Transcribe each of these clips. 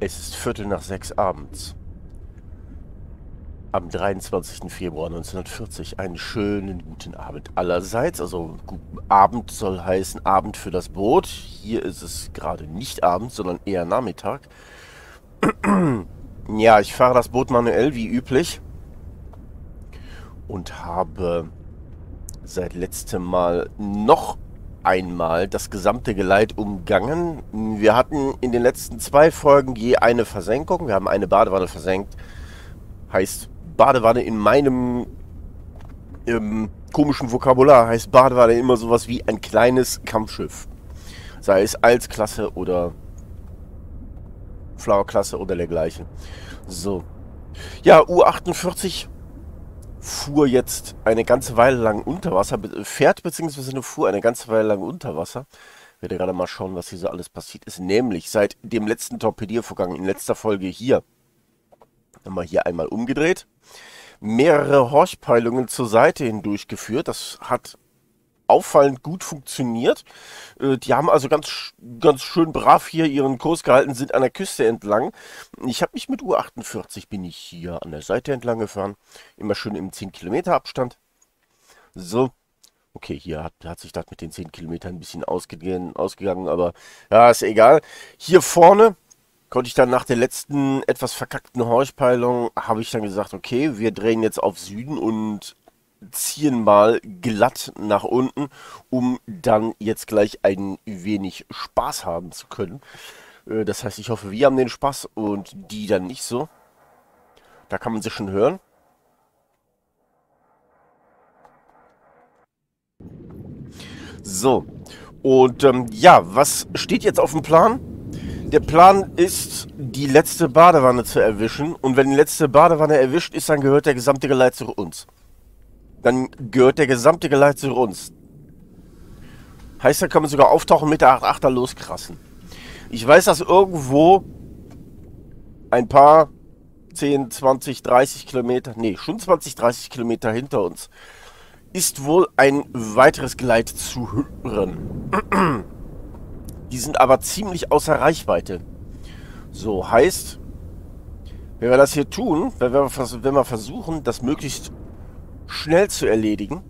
Es ist 5:45 abends. Am 23. Februar 1940. Einen schönen guten Abend allerseits. Also Abend soll heißen Abend für das Boot. Hier ist es gerade nicht Abend, sondern eher Nachmittag. Ja, ich fahre das Boot manuell wie üblich und habe seit letztem Mal noch einmal das gesamte Geleit umgangen. Wir hatten in den letzten 2 Folgen je eine Versenkung. Wir haben eine Badewanne versenkt. Heißt Badewanne in meinem komischen Vokabular heißt Badewanne immer sowas wie ein kleines Kampfschiff. Sei es Als-Klasse oder Flower-Klasse oder dergleichen. So. Ja, U-48 fuhr jetzt eine ganze Weile lang unter Wasser, fährt beziehungsweise fuhr eine ganze Weile lang unter Wasser. Ich werde gerade mal schauen, was hier so alles passiert ist. Nämlich seit dem letzten Torpediervorgang in letzter Folge hier. Haben wir hier einmal umgedreht. Mehrere Horchpeilungen zur Seite hin durchgeführt. Das hat auffallend gut funktioniert. Die haben also ganz schön brav hier ihren Kurs gehalten, sind an der Küste entlang. Ich habe mich mit U-48 bin ich hier an der Seite entlang gefahren. Immer schön im 10 Kilometer Abstand. So. Okay, hier hat sich das mit den 10 Kilometern ein bisschen ausgegangen, aber ja, ist egal. Hier vorne konnte ich dann nach der letzten etwas verkackten Horchpeilung, habe ich dann gesagt, okay, wir drehen jetzt auf Süden und ziehen mal glatt nach unten, um dann jetzt gleich ein wenig Spaß haben zu können. Das heißt, ich hoffe, wir haben den Spaß und die dann nicht so. Da kann man sie schon hören. So, und ja, was steht jetzt auf dem Plan? Der Plan ist, die letzte Badewanne zu erwischen. Und wenn die letzte Badewanne erwischt ist, dann gehört der gesamte Geleit zu uns. Dann gehört der gesamte Geleit zu uns. Heißt, da kann man sogar auftauchen mit der 8.8er loskrassen. Ich weiß, dass irgendwo ein paar 10, 20, 30 Kilometer, nee, schon 20, 30 Kilometer hinter uns ist wohl ein weiteres Geleit zu hören. Die sind aber ziemlich außer Reichweite. So, heißt, wenn wir das hier tun, wenn wir versuchen, das möglichst schnell zu erledigen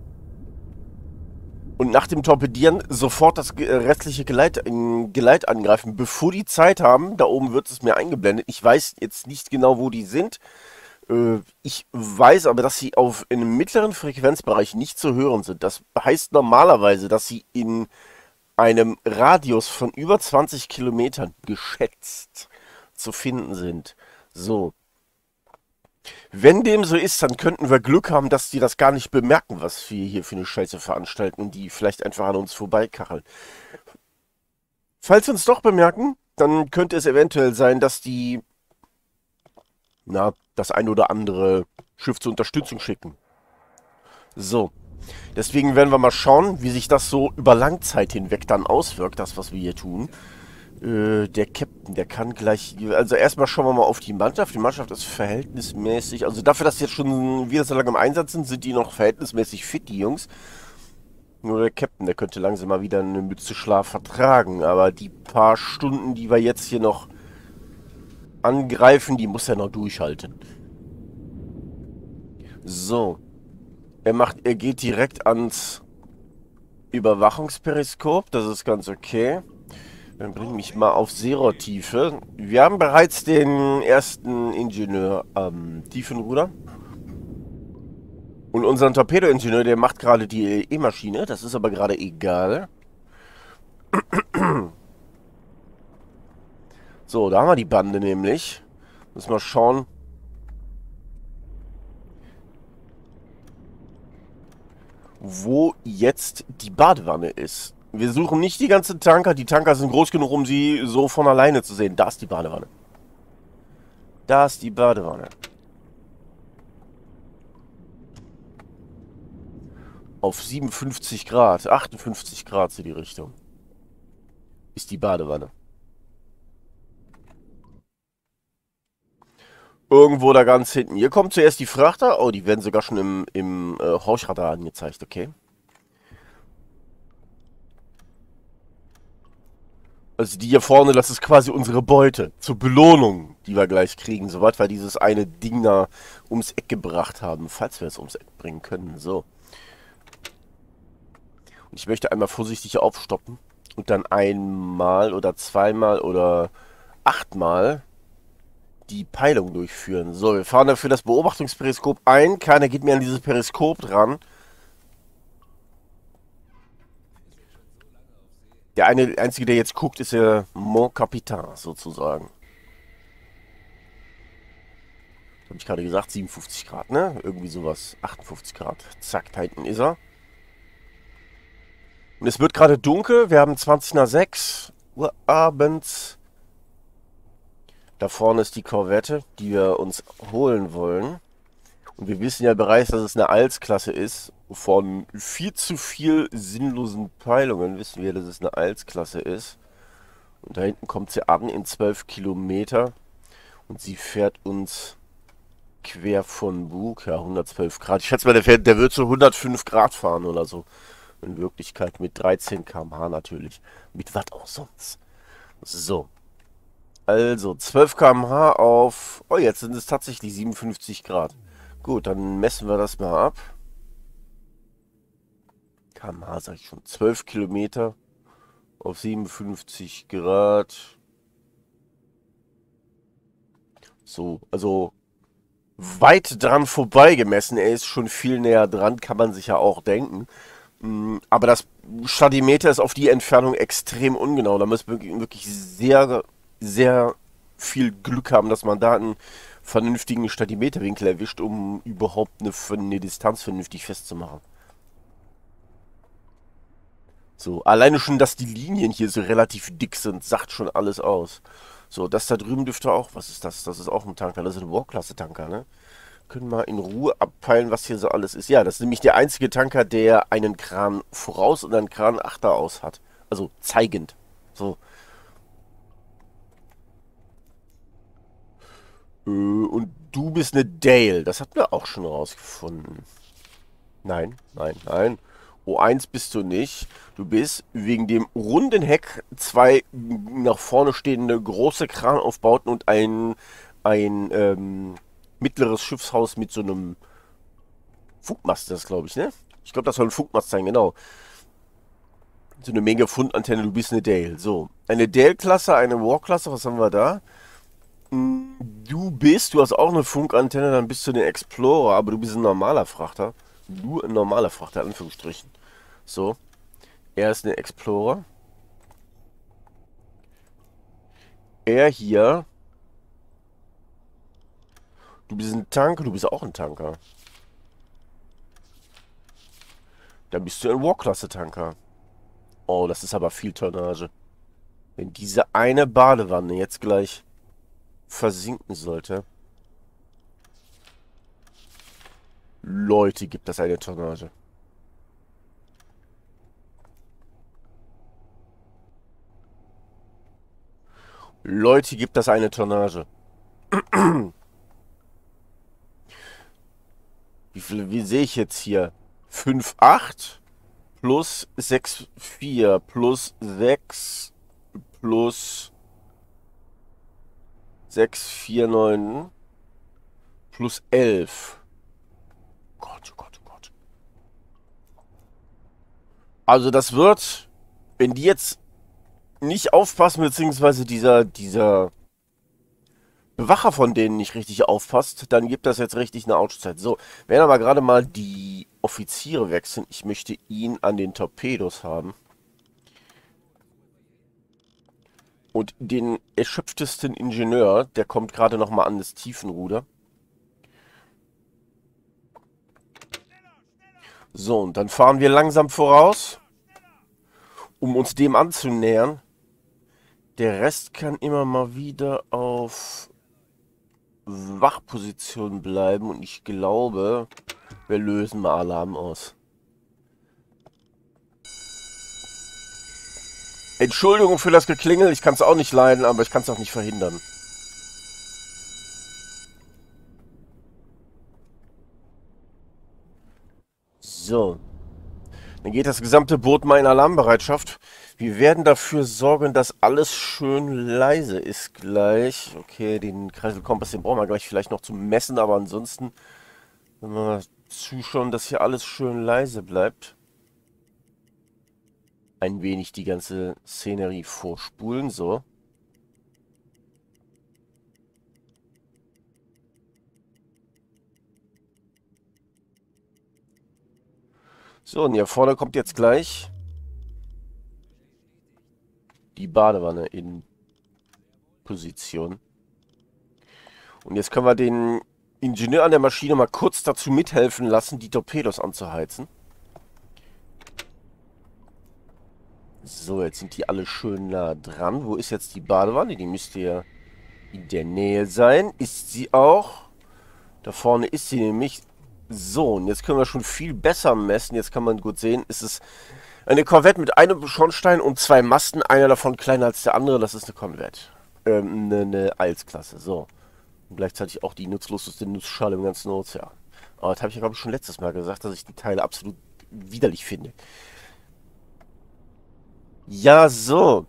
und nach dem Torpedieren sofort das restliche Geleit angreifen, bevor die Zeit haben, da oben wird es mir eingeblendet. Ich weiß jetzt nicht genau, wo die sind. Ich weiß aber, dass sie in einem mittleren Frequenzbereich nicht zu hören sind. Das heißt normalerweise, dass sie in einem Radius von über 20 Kilometern geschätzt zu finden sind. So. Wenn dem so ist, dann könnten wir Glück haben, dass die das gar nicht bemerken, was wir hier für eine Scheiße veranstalten und die vielleicht einfach an uns vorbeikacheln. Falls wir uns doch bemerken, dann könnte es eventuell sein, dass die das ein oder andere Schiff zur Unterstützung schicken. So. Deswegen werden wir mal schauen, wie sich das so über Langzeit hinweg dann auswirkt, das, was wir hier tun. Der Captain, der kann gleich... Also erstmal schauen wir mal auf die Mannschaft. Die Mannschaft ist verhältnismäßig... Also dafür, dass sie jetzt schon wieder so lange im Einsatz sind, sind die noch verhältnismäßig fit, die Jungs. Nur der Captain, der könnte langsam mal wieder eine Mütze Schlaf vertragen. Aber die paar Stunden, die wir jetzt hier noch angreifen, die muss er noch durchhalten. So. Er geht direkt ans Überwachungsperiskop. Das ist ganz okay. Dann bring mich mal auf Seerotiefe. Wir haben bereits den ersten Ingenieur am Tiefenruder. Und unseren Torpedoingenieur, der macht gerade die E-Maschine. Das ist aber gerade egal. So, da haben wir die Bande nämlich. Müssen wir schauen. Wo jetzt die Badewanne ist. Wir suchen nicht die ganzen Tanker. Die Tanker sind groß genug, um sie so von alleine zu sehen. Da ist die Badewanne. Da ist die Badewanne. Auf 57 Grad, 58 Grad so die Richtung. Ist die Badewanne. Irgendwo da ganz hinten. Hier kommt zuerst die Frachter. Oh, die werden sogar schon im Horchradar angezeigt, okay. Also die hier vorne, das ist quasi unsere Beute. Zur Belohnung, die wir gleich kriegen. Soweit wir dieses eine Ding da ums Eck gebracht haben. Falls wir es ums Eck bringen können. So. Und ich möchte einmal vorsichtig aufstoppen. Und dann einmal oder zweimal oder 8-mal die Peilung durchführen. So, wir fahren dafür das Beobachtungsperiskop ein. Keiner geht mir an dieses Periskop dran. Der einzige, der jetzt guckt, ist der Mon Capitan, sozusagen. Habe ich gerade gesagt, 57 Grad, ne? Irgendwie sowas. 58 Grad. Zack, da hinten ist er. Und es wird gerade dunkel. Wir haben 20 nach 6 Uhr abends. Da vorne ist die Korvette, die wir uns holen wollen. Und wir wissen ja bereits, dass es eine Als-Klasse ist. Von viel zu viel sinnlosen Peilungen wissen wir, dass es eine Als-Klasse ist. Und da hinten kommt sie an in 12 Kilometer. Und sie fährt uns quer von Bug. Ja, 112 Grad. Ich schätze mal, der wird so 105 Grad fahren oder so. In Wirklichkeit mit 13 km/h natürlich. Mit was auch sonst. So. Also 12 km/h auf... Oh, jetzt sind es tatsächlich 57 Grad. Gut, dann messen wir das mal ab. km/h sag ich schon. 12 Kilometer auf 57 Grad. So, also weit dran vorbei gemessen. Er ist schon viel näher dran, kann man sich ja auch denken. Aber das Stadimeter ist auf die Entfernung extrem ungenau. Da muss man wirklich sehr, sehr viel Glück haben, dass man da einen vernünftigen Stadimeterwinkel erwischt, um überhaupt eine Distanz vernünftig festzumachen. So, alleine schon, dass die Linien hier so relativ dick sind, sagt schon alles aus. So, das da drüben dürfte auch, was ist das? Das ist auch ein Tanker, das ist ein War-Klasse-Tanker, ne? Können wir in Ruhe abpeilen, was hier so alles ist. Ja, das ist nämlich der einzige Tanker, der einen Kran voraus und einen Kran achter aus hat. Also zeigend. So. Und du bist eine Dale. Das hatten wir auch schon rausgefunden. Nein, nein, nein. O1 bist du nicht. Du bist wegen dem runden Heck zwei nach vorne stehende große Kranaufbauten und ein mittleres Schiffshaus mit so einem Funkmast, das glaube ich, ne? Ich glaube, das soll ein Funkmast sein, genau. So eine Mega-Fundantenne, du bist eine Dale. So, eine Dale-Klasse, eine War-Klasse, was haben wir da? Du hast auch eine Funkantenne, dann bist du eine Explorer, aber du bist ein normaler Frachter. Nur ein normaler Frachter, in Anführungsstrichen. So, er ist eine Explorer. Er hier. Du bist ein Tanker, du bist auch ein Tanker. Dann bist du ein War-Klasse-Tanker. Oh, das ist aber viel Tonnage. Wenn diese eine Badewanne jetzt gleich versinken sollte. Leute, gibt das eine Tonnage. Leute, gibt das eine Tonnage. Wie sehe ich jetzt hier? 5,8 plus 6,4 plus 6 plus 6,49 plus 11. Gott, oh Gott, oh Gott. Also das wird, wenn die jetzt nicht aufpassen, beziehungsweise dieser Bewacher von denen nicht richtig aufpasst, dann gibt das jetzt richtig eine Outzeit. So, werden aber gerade mal die Offiziere wechseln. Ich möchte ihn an den Torpedos haben. Und den erschöpftesten Ingenieur, der kommt gerade nochmal an das Tiefenruder. So, und dann fahren wir langsam voraus, um uns dem anzunähern. Der Rest kann immer mal wieder auf Wachposition bleiben. Und ich glaube, wir lösen mal Alarm aus. Entschuldigung für das Geklingel. Ich kann es auch nicht leiden, aber ich kann es auch nicht verhindern. So. Dann geht das gesamte Boot mal in Alarmbereitschaft. Wir werden dafür sorgen, dass alles schön leise ist gleich. Okay, den Kreiselkompass, den brauchen wir gleich vielleicht noch zum Messen, aber ansonsten wenn wir mal zuschauen, dass hier alles schön leise bleibt. Ein wenig die ganze Szenerie vorspulen, so. So, und hier vorne kommt jetzt gleich die Badewanne in Position. Und jetzt können wir den Ingenieur an der Maschine mal kurz dazu mithelfen lassen, die Torpedos anzuheizen. So, jetzt sind die alle schön nah dran. Wo ist jetzt die Badewanne? Die müsste ja in der Nähe sein. Ist sie auch? Da vorne ist sie nämlich. So, und jetzt können wir schon viel besser messen. Jetzt kann man gut sehen, es ist eine Korvette mit einem Schornstein und zwei Masten. Einer davon kleiner als der andere. Das ist eine Korvette. Eine Eilsklasse. So. Und gleichzeitig auch die nutzloseste Nussschale im ganzen Ozean. Aber das habe ich ja, glaube ich, schon letztes Mal gesagt, dass ich die Teile absolut widerlich finde. Ja, so.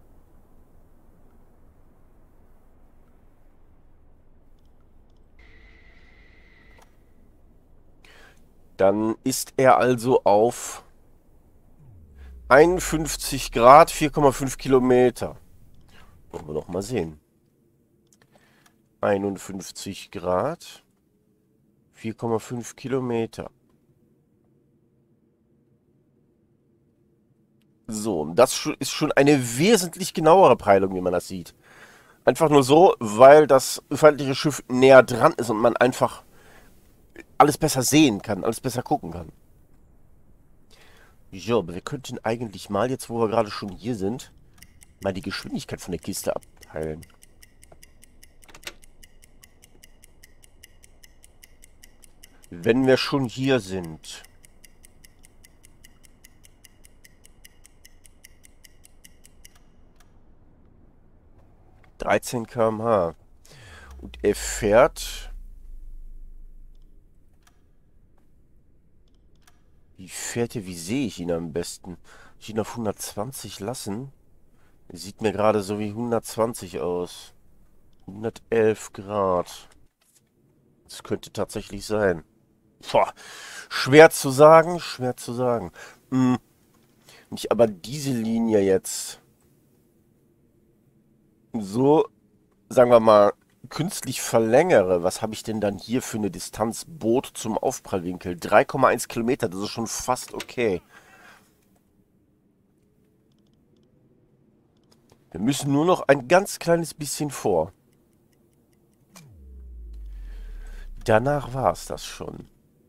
Dann ist er also auf 51 Grad, 4,5 Kilometer. Wollen wir doch mal sehen. 51 Grad, 4,5 Kilometer. So, das ist schon eine wesentlich genauere Peilung, wie man das sieht. Einfach nur so, weil das feindliche Schiff näher dran ist und man einfach alles besser sehen kann, alles besser gucken kann. Ja, aber wir könnten eigentlich mal, jetzt wo wir gerade schon hier sind, mal die Geschwindigkeit von der Kiste abteilen. Wenn wir schon hier sind. (13 km/h). Und er fährt... Wie fährt er? Wie sehe ich ihn am besten? Ich ihn auf 120 lassen? Er sieht mir gerade so wie 120 aus. 111 Grad. Das könnte tatsächlich sein. Boah, schwer zu sagen, schwer zu sagen. Wenn ich aber diese Linie jetzt so, sagen wir mal, künstlich verlängere, was habe ich denn dann hier für eine Distanz Boot zum Aufprallwinkel? 3,1 Kilometer, das ist schon fast okay. Wir müssen nur noch ein ganz kleines bisschen vor. Danach war es das schon.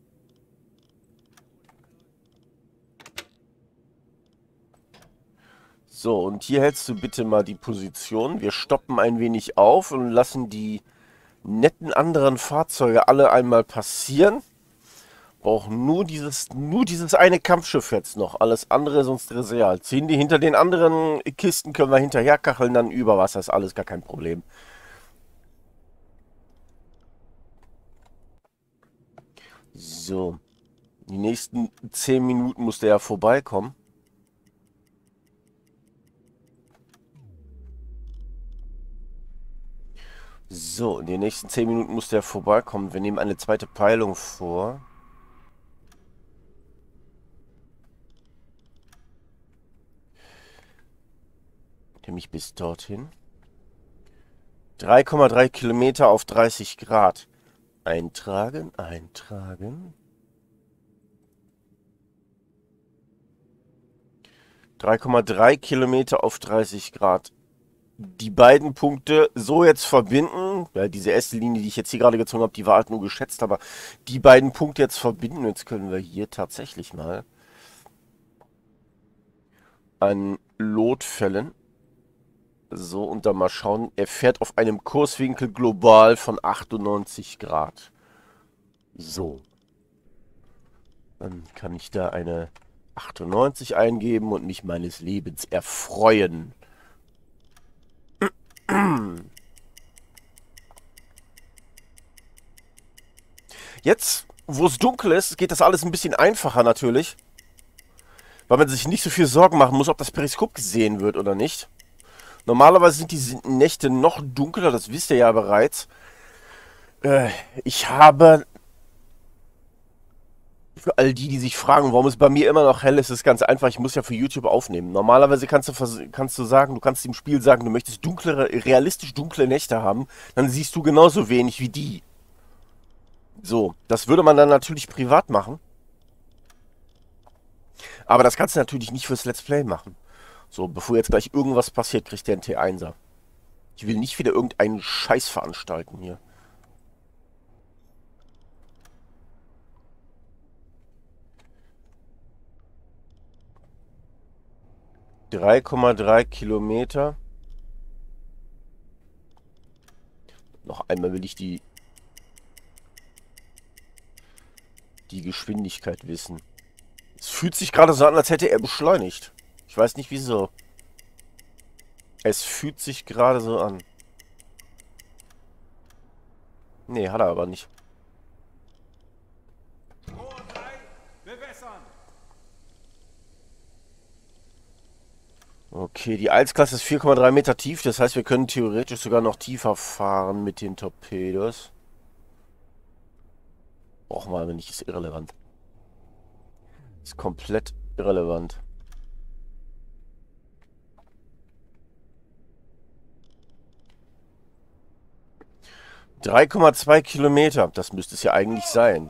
So, und hier hältst du bitte mal die Position. Wir stoppen ein wenig auf und lassen die netten anderen Fahrzeuge alle einmal passieren. Brauchen nur dieses eine Kampfschiff jetzt noch. Alles andere ist uns trivial. Ziehen die hinter den anderen Kisten, können wir hinterher kacheln, dann über Wasser. Ist alles gar kein Problem. So. Die nächsten 10 Minuten muss der ja vorbeikommen. So, in den nächsten 10 Minuten muss der vorbeikommen. Wir nehmen eine zweite Peilung vor. Nämlich bis dorthin. 3,3 Kilometer auf 30 Grad. Eintragen, eintragen. 3,3 Kilometer auf 30 Grad. Die beiden Punkte so jetzt verbinden. Ja, diese erste Linie, die ich jetzt hier gerade gezogen habe, die war halt nur geschätzt, aber die beiden Punkte jetzt verbinden. Jetzt können wir hier tatsächlich mal ein Lot fällen. So, und dann mal schauen. Er fährt auf einem Kurswinkel global von 98 Grad. So. Dann kann ich da eine 98 eingeben und mich meines Lebens erfreuen. Jetzt, wo es dunkel ist, geht das alles ein bisschen einfacher natürlich. Weil man sich nicht so viel Sorgen machen muss, ob das Periskop gesehen wird oder nicht. Normalerweise sind die Nächte noch dunkler, das wisst ihr ja bereits. Ich habe, für all die, die sich fragen, warum es bei mir immer noch hell ist, ist ganz einfach, ich muss ja für YouTube aufnehmen. Normalerweise kannst du sagen, du kannst dem Spiel sagen, du möchtest dunklere, realistisch dunkle Nächte haben, dann siehst du genauso wenig wie die. So, das würde man dann natürlich privat machen. Aber das kannst du natürlich nicht fürs Let's Play machen. So, bevor jetzt gleich irgendwas passiert, kriegt der einen T1er. Ich will nicht wieder irgendeinen Scheiß veranstalten hier. 3,3 Kilometer. Noch einmal will ich die Geschwindigkeit wissen. Es fühlt sich gerade so an, als hätte er beschleunigt. Ich weiß nicht wieso. Es fühlt sich gerade so an. Nee, hat er aber nicht. Okay, die Eisklasse ist 4,3 Meter tief. Das heißt, wir können theoretisch sogar noch tiefer fahren mit den Torpedos. Brauchen wir aber nicht, ist irrelevant. Ist komplett irrelevant. ...3,2 Kilometer. Das müsste es ja eigentlich sein.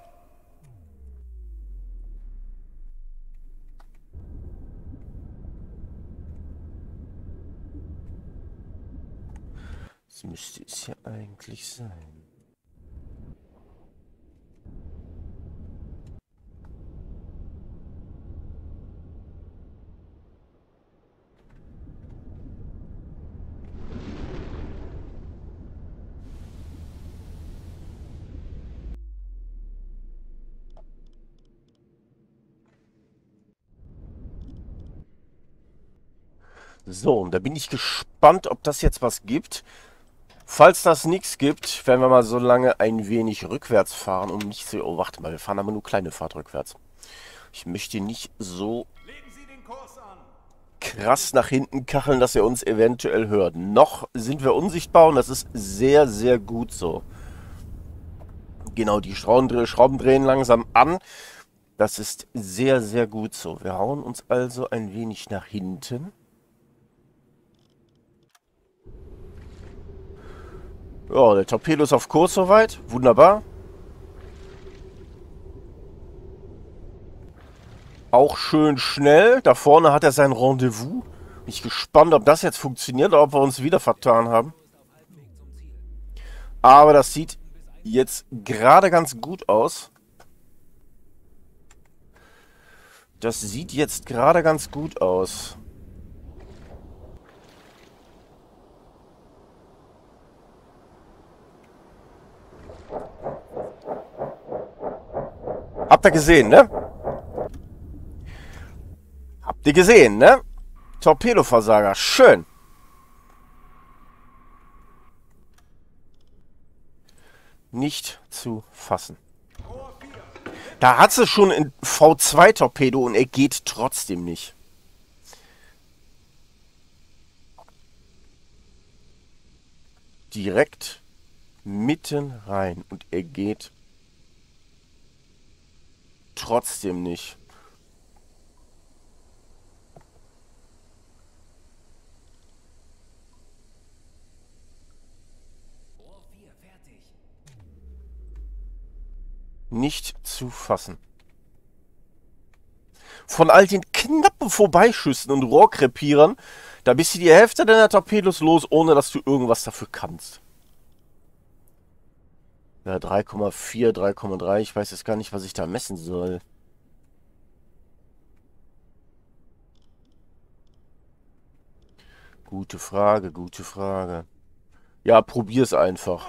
Das müsste es ja eigentlich sein. So, und da bin ich gespannt, ob das jetzt was gibt. Falls das nichts gibt, werden wir mal so lange ein wenig rückwärts fahren, um nicht zu... Oh, warte mal, wir fahren aber nur kleine Fahrt rückwärts. Ich möchte nicht so krass nach hinten kacheln, dass er uns eventuell hört. Noch sind wir unsichtbar und das ist sehr, sehr gut so. Genau, die Schrauben drehen langsam an. Das ist sehr, sehr gut so. Wir hauen uns also ein wenig nach hinten. Ja, der Torpedo ist auf Kurs soweit. Wunderbar. Auch schön schnell. Da vorne hat er sein Rendezvous. Bin ich gespannt, ob das jetzt funktioniert oder ob wir uns wieder vertan haben. Aber das sieht jetzt gerade ganz gut aus. Das sieht jetzt gerade ganz gut aus. Habt ihr gesehen, ne? Habt ihr gesehen, ne? Torpedoversager, schön. Nicht zu fassen. Da hat sie schon ein V2-Torpedo und er geht trotzdem nicht. Direkt mitten rein und er geht trotzdem nicht. Nicht zu fassen. Von all den knappen Vorbeischüssen und Rohrkrepierern, da bist du die Hälfte deiner Torpedos los, ohne dass du irgendwas dafür kannst. Ja, 3,4, 3,3, ich weiß jetzt gar nicht, was ich da messen soll. Gute Frage, gute Frage. Ja, probier's einfach.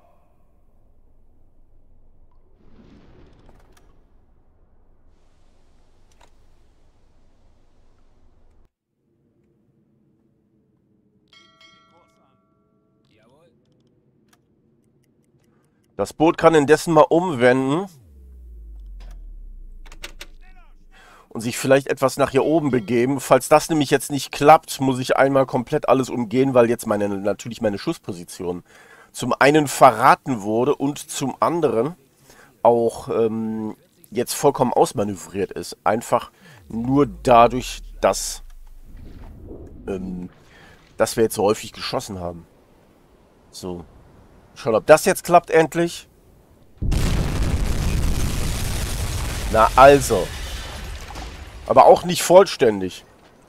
Das Boot kann indessen mal umwenden und und sich vielleicht etwas nach hier oben begeben. Falls das nämlich jetzt nicht klappt, muss ich einmal komplett alles umgehen, weil jetzt natürlich meine Schussposition zum einen verraten wurde und zum anderen auch jetzt vollkommen ausmanövriert ist. Einfach nur dadurch, dass wir jetzt so häufig geschossen haben. So. Schauen, ob das jetzt klappt endlich. Na also. Aber auch nicht vollständig.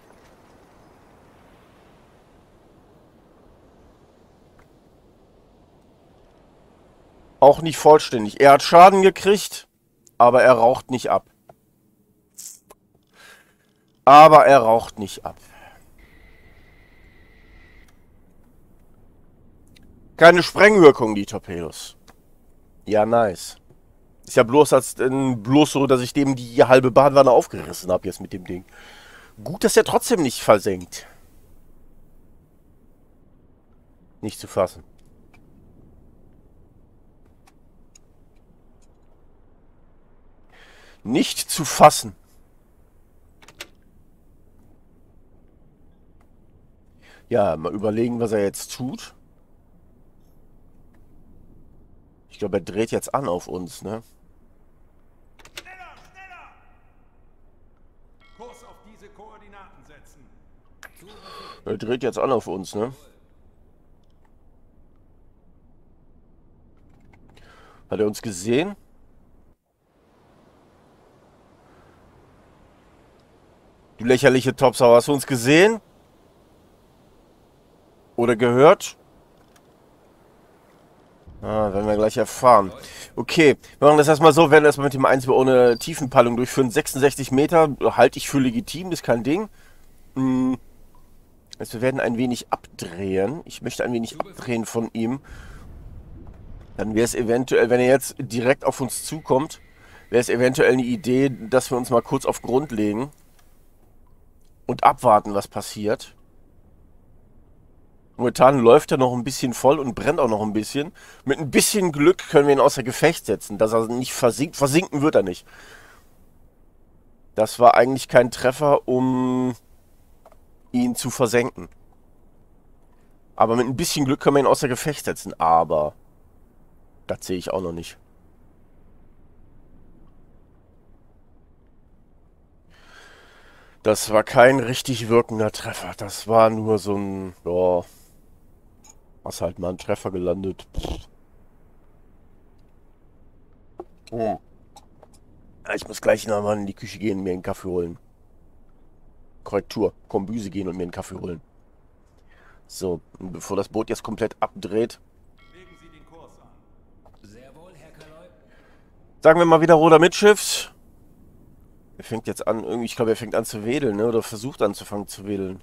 Auch nicht vollständig. Er hat Schaden gekriegt, aber er raucht nicht ab. Aber er raucht nicht ab. Keine Sprengwirkung, die Torpedos. Ja, nice. Ist ja bloß so, dass ich dem die halbe Badewanne aufgerissen habe jetzt mit dem Ding. Gut, dass er trotzdem nicht versenkt. Nicht zu fassen. Nicht zu fassen. Ja, mal überlegen, was er jetzt tut. Ich glaube, er dreht jetzt an auf uns, ne? Schneller, schneller! Kurs auf diese Koordinaten setzen. Er dreht jetzt an auf uns, ne? Hat er uns gesehen? Du lächerliche Topsau, hast du uns gesehen? Oder gehört? Ah, werden wir gleich erfahren. Okay, wir machen das erstmal so, werden erstmal mit dem 1 ohne Tiefenpeilung durchführen. 66 Meter halte ich für legitim, ist kein Ding. Also wir werden ein wenig abdrehen. Ich möchte ein wenig abdrehen von ihm. Dann wäre es eventuell, wenn er jetzt direkt auf uns zukommt, wäre es eventuell eine Idee, dass wir uns mal kurz auf Grund legen und abwarten, was passiert. Momentan läuft er noch ein bisschen voll und brennt auch noch ein bisschen. Mit ein bisschen Glück können wir ihn außer Gefecht setzen, dass er nicht versinkt. Versinken wird er nicht. Das war eigentlich kein Treffer, um ihn zu versenken. Aber mit ein bisschen Glück können wir ihn außer Gefecht setzen. Aber das sehe ich auch noch nicht. Das war kein richtig wirkender Treffer. Das war nur so ein... Ja, hast halt mal einen Treffer gelandet. Ja, ich muss gleich nochmal in die Küche gehen und mir einen Kaffee holen. Korrektur. Kombüse gehen und mir einen Kaffee holen. So, und bevor das Boot jetzt komplett abdreht. Legen Sie den Kurs an. Sehr wohl, Herr Kaloi. Sagen wir mal wieder Ruder Mittschiffs. Er fängt jetzt an, irgendwie, ich glaube, er fängt an zu wedeln, ne? Oder versucht anzufangen zu wedeln.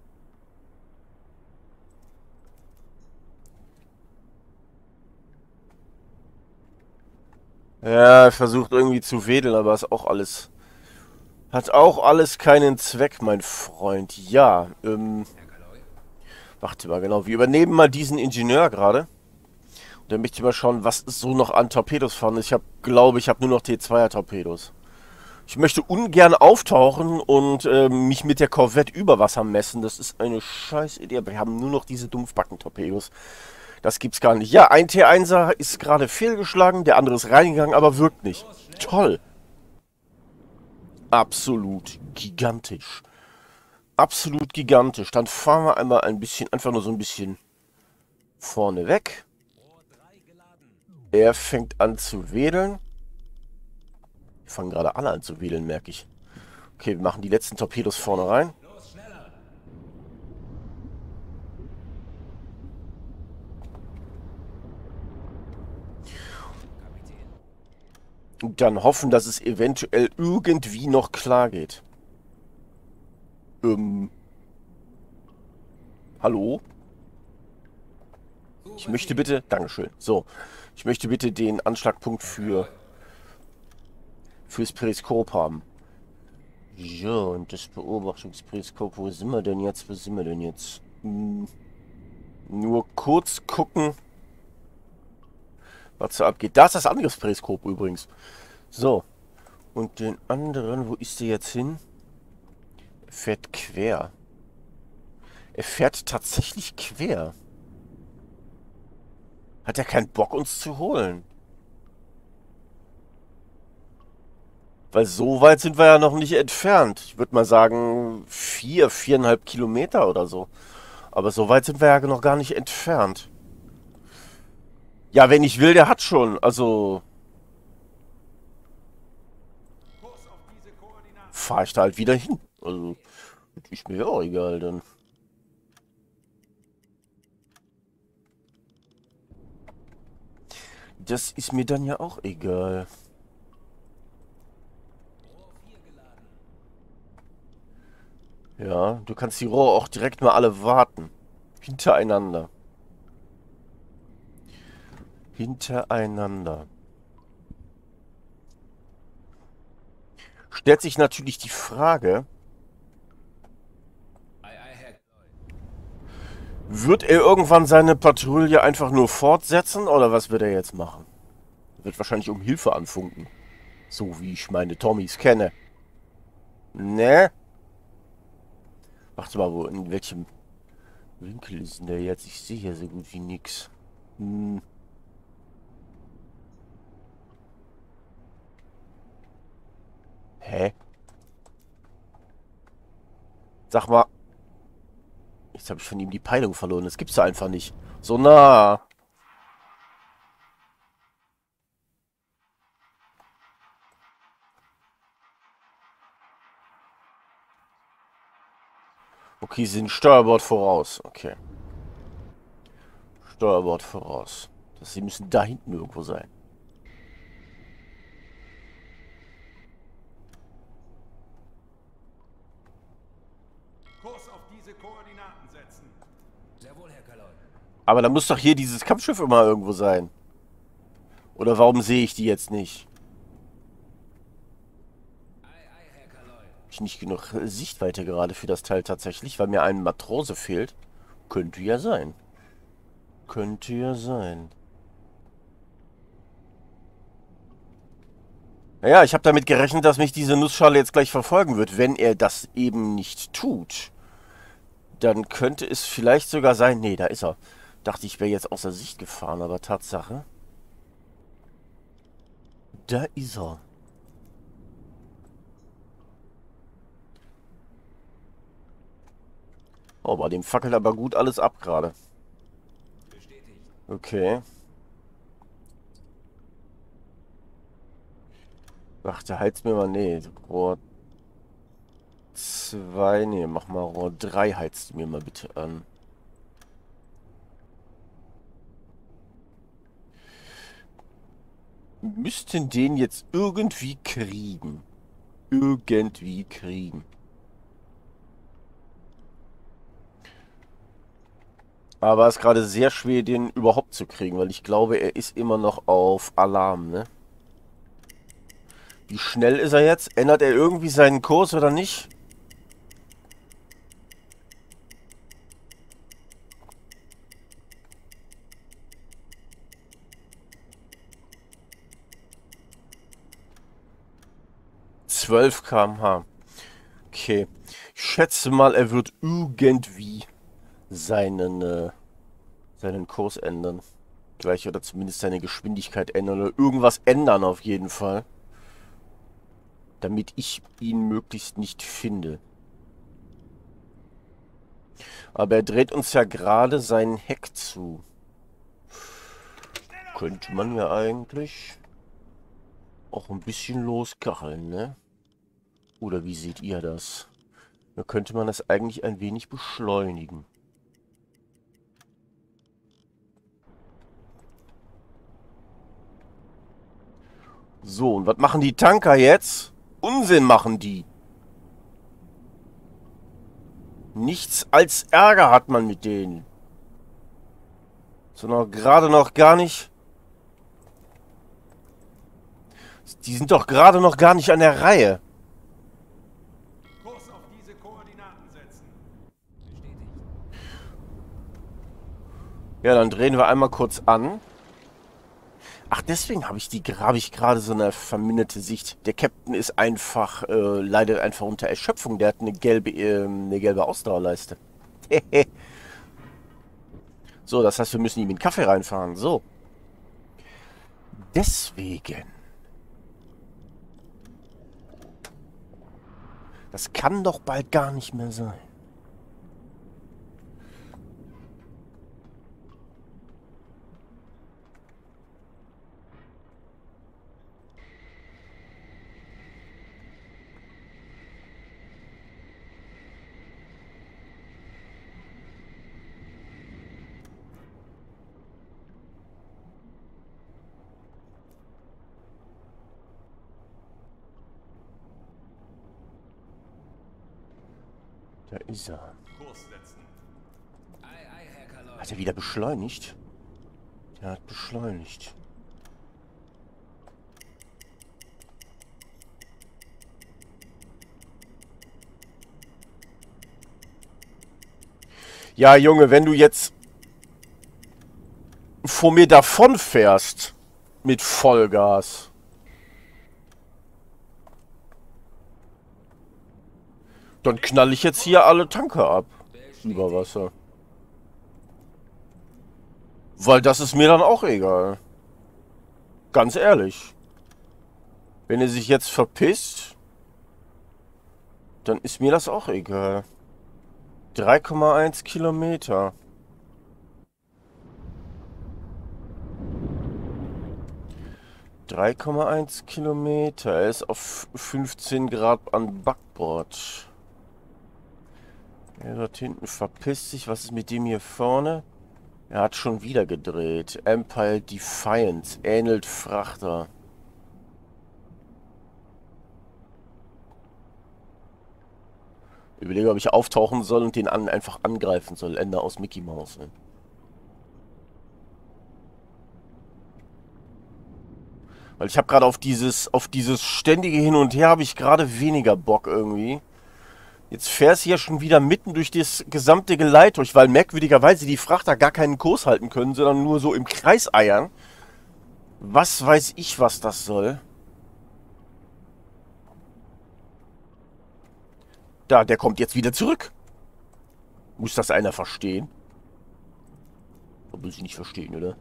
Ja, er versucht irgendwie zu wedeln, aber ist auch alles... Hat auch alles keinen Zweck, mein Freund. Ja, Herr Kaloi. warte mal, genau. Wir übernehmen mal diesen Ingenieur gerade. Und dann möchte ich mal schauen, was so noch an Torpedos fahren ist. Glaube, ich habe nur noch T2er-Torpedos. Ich möchte ungern auftauchen und mich mit der Korvette über Wasser messen. Das ist eine scheiß Idee. Wir haben nur noch diese Dumpfbacken-Torpedos. Das gibt's gar nicht. Ja, ein T1er ist gerade fehlgeschlagen, der andere ist reingegangen, aber wirkt nicht. Toll. Absolut gigantisch. Absolut gigantisch. Dann fahren wir einmal ein bisschen, einfach nur so ein bisschen vorne weg. Er fängt an zu wedeln. Die fangen gerade alle an zu wedeln, merke ich. Okay, wir machen die letzten Torpedos vorne rein. Los, schneller. Kapitän. Und dann hoffen, dass es eventuell irgendwie noch klar geht. Hallo? Ich möchte bitte... Dankeschön. So. Ich möchte bitte den Anschlagpunkt fürs Periskop haben. So, und das Beobachtungsperiskop. Wo sind wir denn jetzt? Wo sind wir denn jetzt? Nur kurz gucken, was so abgeht. Da ist das Angriffsperiskop übrigens. So. Und den anderen, wo ist der jetzt hin? Er fährt quer. Er fährt tatsächlich quer. Hat er keinen Bock, uns zu holen? Weil so weit sind wir ja noch nicht entfernt. Ich würde mal sagen 4,5 Kilometer oder so. Aber so weit sind wir ja noch gar nicht entfernt. Ja, wenn ich will, der hat schon. Also Kurs auf diese Koordinaten. fahre ich da halt wieder hin. Also ist mir ja auch egal dann. Das ist mir dann ja auch egal. Ja, du kannst die Rohre auch direkt mal alle warten. Hintereinander. Hintereinander. Stellt sich natürlich die Frage, Ei, ei, Herr Kaloy. wird er irgendwann seine Patrouille einfach nur fortsetzen oder was wird er jetzt machen? Er wird wahrscheinlich um Hilfe anfunken. So wie ich meine Tommys kenne. Ne? Warte mal, in welchem Winkel ist denn der jetzt? Ich sehe hier so gut wie nix. Hm. Hä? Sag mal. Jetzt habe ich von ihm die Peilung verloren. Das gibt's da einfach nicht. So nah. Okay, sie sind Steuerbord voraus. Okay. Steuerbord voraus. Sie müssen da hinten irgendwo sein. Kurs auf diese Koordinaten setzen. Sehr wohl, Herr Kaloy. Aber da muss doch hier dieses Kampfschiff immer irgendwo sein. Oder warum sehe ich die jetzt nicht? Ei, ei, Herr Kaloy. Hab ich nicht genug Sichtweite gerade für das Teil tatsächlich, weil mir ein Matrose fehlt? Könnte ja sein. Könnte ja sein. Naja, ich habe damit gerechnet, dass mich diese Nussschale jetzt gleich verfolgen wird. Wenn er das eben nicht tut, dann könnte es vielleicht sogar sein... Nee, da ist er. Dachte ich, wäre jetzt außer Sicht gefahren, aber Tatsache. Da ist er. Oh, bei dem fackelt aber gut alles ab gerade. Bestätigt. Okay. Warte, halt's mir mal. Nee, Rohr 2. Nee, mach mal Rohr 3. Heizt mir mal bitte an. Müssten den jetzt irgendwie kriegen. Irgendwie kriegen. Aber es ist gerade sehr schwer, den überhaupt zu kriegen, weil ich glaube, er ist immer noch auf Alarm, ne? Wie schnell ist er jetzt? Ändert er irgendwie seinen Kurs oder nicht? ...12 km/h. Okay. Ich schätze mal, er wird irgendwie seinen Kurs ändern. Gleich oder zumindest seine Geschwindigkeit ändern oder irgendwas ändern auf jeden Fall. Damit ich ihn möglichst nicht finde. Aber er dreht uns ja gerade sein Heck zu. Könnte man ja eigentlich auch ein bisschen loskacheln, ne? Oder wie seht ihr das? Da könnte man das eigentlich ein wenig beschleunigen. So, und was machen die Tanker jetzt? Unsinn machen die. Nichts als Ärger hat man mit denen. Sondern gerade noch gar nicht... Die sind doch gerade noch gar nicht an der Reihe. Kurs auf diese Koordinaten setzen. Bestätigt. Ja, dann drehen wir einmal kurz an. Ach, deswegen habe ich gerade so eine verminderte Sicht. Der Captain ist einfach, leidet einfach unter Erschöpfung. Der hat eine gelbe Ausdauerleiste. So, das heißt, wir müssen ihm in den Kaffee reinfahren. So. Deswegen. Das kann doch bald gar nicht mehr sein. Da ist er. Kurs setzen. Ei, ei, Herr Kaloy. Hat er wieder beschleunigt? Der hat beschleunigt. Ja, Junge, wenn du jetzt vor mir davon fährst mit Vollgas. Dann knall ich jetzt hier alle Tanker ab. Über Wasser. Weil das ist mir dann auch egal. Ganz ehrlich. Wenn er sich jetzt verpisst, dann ist mir das auch egal. 3,1 Kilometer. Kilometer. Er ist auf 15 Grad an Backbord. Er dort hinten verpisst sich. Was ist mit dem hier vorne? Er hat schon wieder gedreht. Empire Defiance. Ähnelt Frachter. Ich überlege, ob ich auftauchen soll und den einfach angreifen soll. Ende aus Mickey Mouse. Ne? Weil ich habe gerade auf dieses ständige Hin und Her habe ich gerade weniger Bock irgendwie. Jetzt fährst du ja schon wieder mitten durch das gesamte Geleit durch, weil merkwürdigerweise die Frachter gar keinen Kurs halten können, sondern nur so im Kreis eiern. Was weiß ich, was das soll. Da, der kommt jetzt wieder zurück. Muss das einer verstehen? Das muss ich nicht verstehen, oder?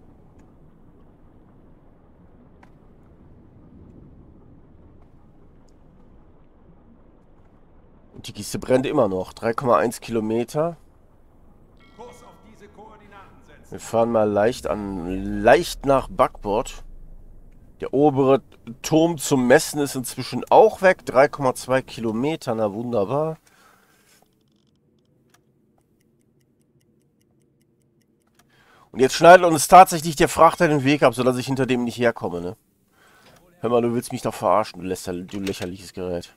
Und die Kiste brennt immer noch. 3,1 Kilometer. Kurs auf diese Koordinaten setzen. Wir fahren mal leicht nach Backbord. Der obere Turm zum Messen ist inzwischen auch weg. 3,2 Kilometer, na wunderbar. Und jetzt schneidet uns tatsächlich der Frachter den Weg ab, sodass ich hinter dem nicht herkomme, ne? Hör mal, du willst mich doch verarschen, du lächerliches Gerät.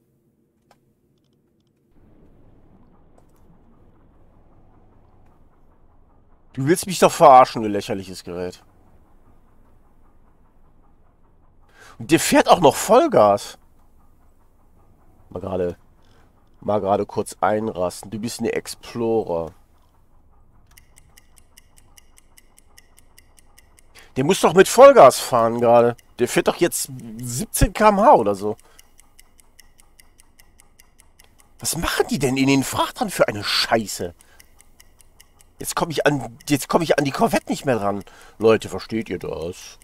Du willst mich doch verarschen, du lächerliches Gerät. Und der fährt auch noch Vollgas. Mal gerade kurz einrasten. Du bist eine Explorer. Der muss doch mit Vollgas fahren gerade. Der fährt doch jetzt 17 km/h oder so. Was machen die denn in den Frachtern für eine Scheiße? Jetzt komme ich an die Korvette nicht mehr ran. Leute, versteht ihr das?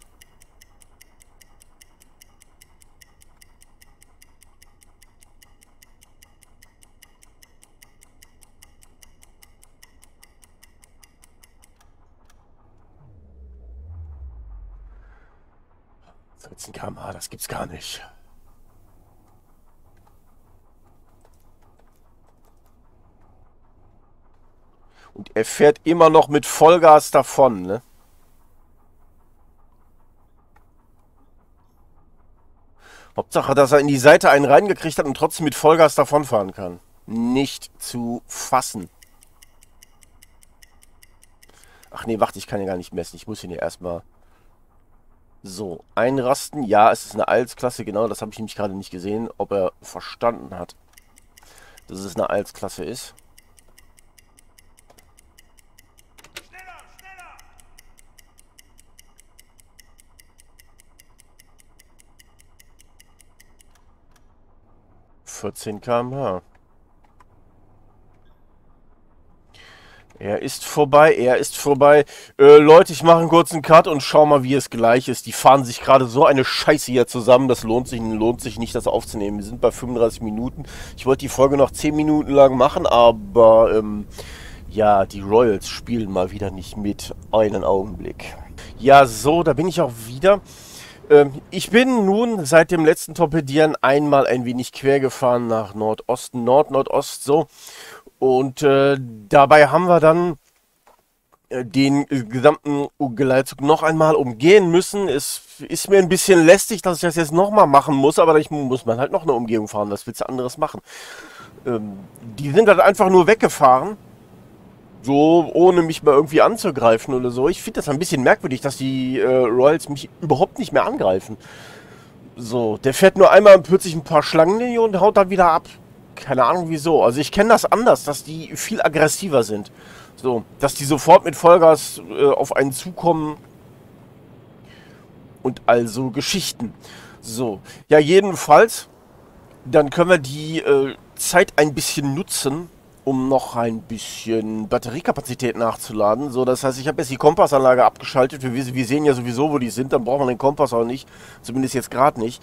km/h, das gibt's gar nicht. Und er fährt immer noch mit Vollgas davon, ne? Hauptsache, dass er in die Seite einen reingekriegt hat und trotzdem mit Vollgas davonfahren kann. Nicht zu fassen. Ach nee, warte, ich kann ja gar nicht messen. Ich muss ihn ja erstmal... So, einrasten. Ja, es ist eine Eilsklasse, genau, das habe ich nämlich gerade nicht gesehen, ob er verstanden hat, dass es eine Eilsklasse ist. Schneller, schneller! 14 km/h. Er ist vorbei, er ist vorbei. Leute, ich mache einen kurzen Cut und schau mal, wie es gleich ist. Die fahren sich gerade so eine Scheiße hier zusammen. Das lohnt sich nicht, das aufzunehmen. Wir sind bei 35 Minuten. Ich wollte die Folge noch 10 Minuten lang machen, aber ja, die Royals spielen mal wieder nicht mit. Einen Augenblick. Ja, so, da bin ich auch wieder. Ich bin nun seit dem letzten Torpedieren einmal ein wenig quer gefahren nach Nordosten, Nordost, so. Und dabei haben wir dann den gesamten Geleitzug noch einmal umgehen müssen. Es ist mir ein bisschen lästig, dass ich das jetzt nochmal machen muss, aber ich muss man halt noch eine Umgehung fahren. Was willst du anderes machen? Die sind halt einfach nur weggefahren. So, ohne mich mal irgendwie anzugreifen oder so. Ich finde das ein bisschen merkwürdig, dass die Royals mich überhaupt nicht mehr angreifen. So, der fährt nur einmal und plötzlich ein paar Schlangenlinien und haut dann wieder ab. Keine Ahnung wieso. Also ich kenne das anders, dass die viel aggressiver sind. So, dass die sofort mit Vollgas auf einen zukommen. Und also Geschichten. So, ja jedenfalls, dann können wir die Zeit ein bisschen nutzen, um noch ein bisschen Batteriekapazität nachzuladen. So, das heißt, ich habe jetzt die Kompassanlage abgeschaltet. Wir sehen ja sowieso, wo die sind. Dann braucht man den Kompass auch nicht. Zumindest jetzt gerade nicht.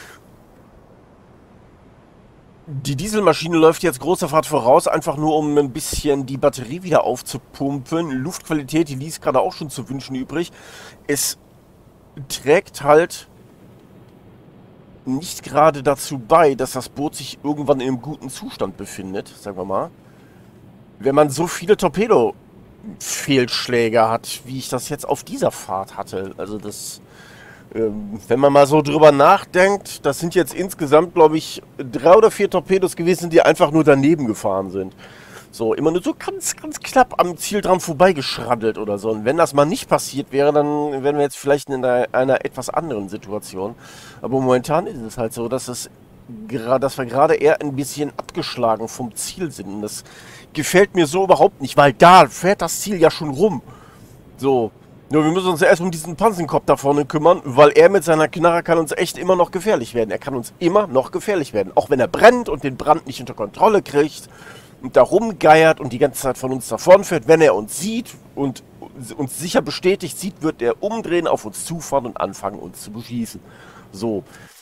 Die Dieselmaschine läuft jetzt große Fahrt voraus, einfach nur um ein bisschen die Batterie wieder aufzupumpen. Luftqualität, die ließ gerade auch schon zu wünschen übrig. Es trägt halt nicht gerade dazu bei, dass das Boot sich irgendwann in einem guten Zustand befindet, sagen wir mal. Wenn man so viele Torpedo-Fehlschläge hat, wie ich das jetzt auf dieser Fahrt hatte. Also das... wenn man mal so drüber nachdenkt, das sind jetzt insgesamt, glaube ich, 3 oder 4 Torpedos gewesen, die einfach nur daneben gefahren sind. So, immer nur so ganz, ganz knapp am Ziel dran vorbeigeschraddelt oder so. Und wenn das mal nicht passiert wäre, dann wären wir jetzt vielleicht in einer etwas anderen Situation. Aber momentan ist es halt so, dass wir gerade eher ein bisschen abgeschlagen vom Ziel sind. Und das gefällt mir so überhaupt nicht, weil da fährt das Ziel ja schon rum. So. Nur wir müssen uns erst um diesen Panzerkopf da vorne kümmern, weil er mit seiner Knarre kann uns echt immer noch gefährlich werden. Er kann uns immer noch gefährlich werden. Auch wenn er brennt und den Brand nicht unter Kontrolle kriegt und da rumgeiert und die ganze Zeit von uns davon fährt. Wenn er uns sieht und uns sicher bestätigt sieht, wird er umdrehen, auf uns zufahren und anfangen, uns zu beschießen. So.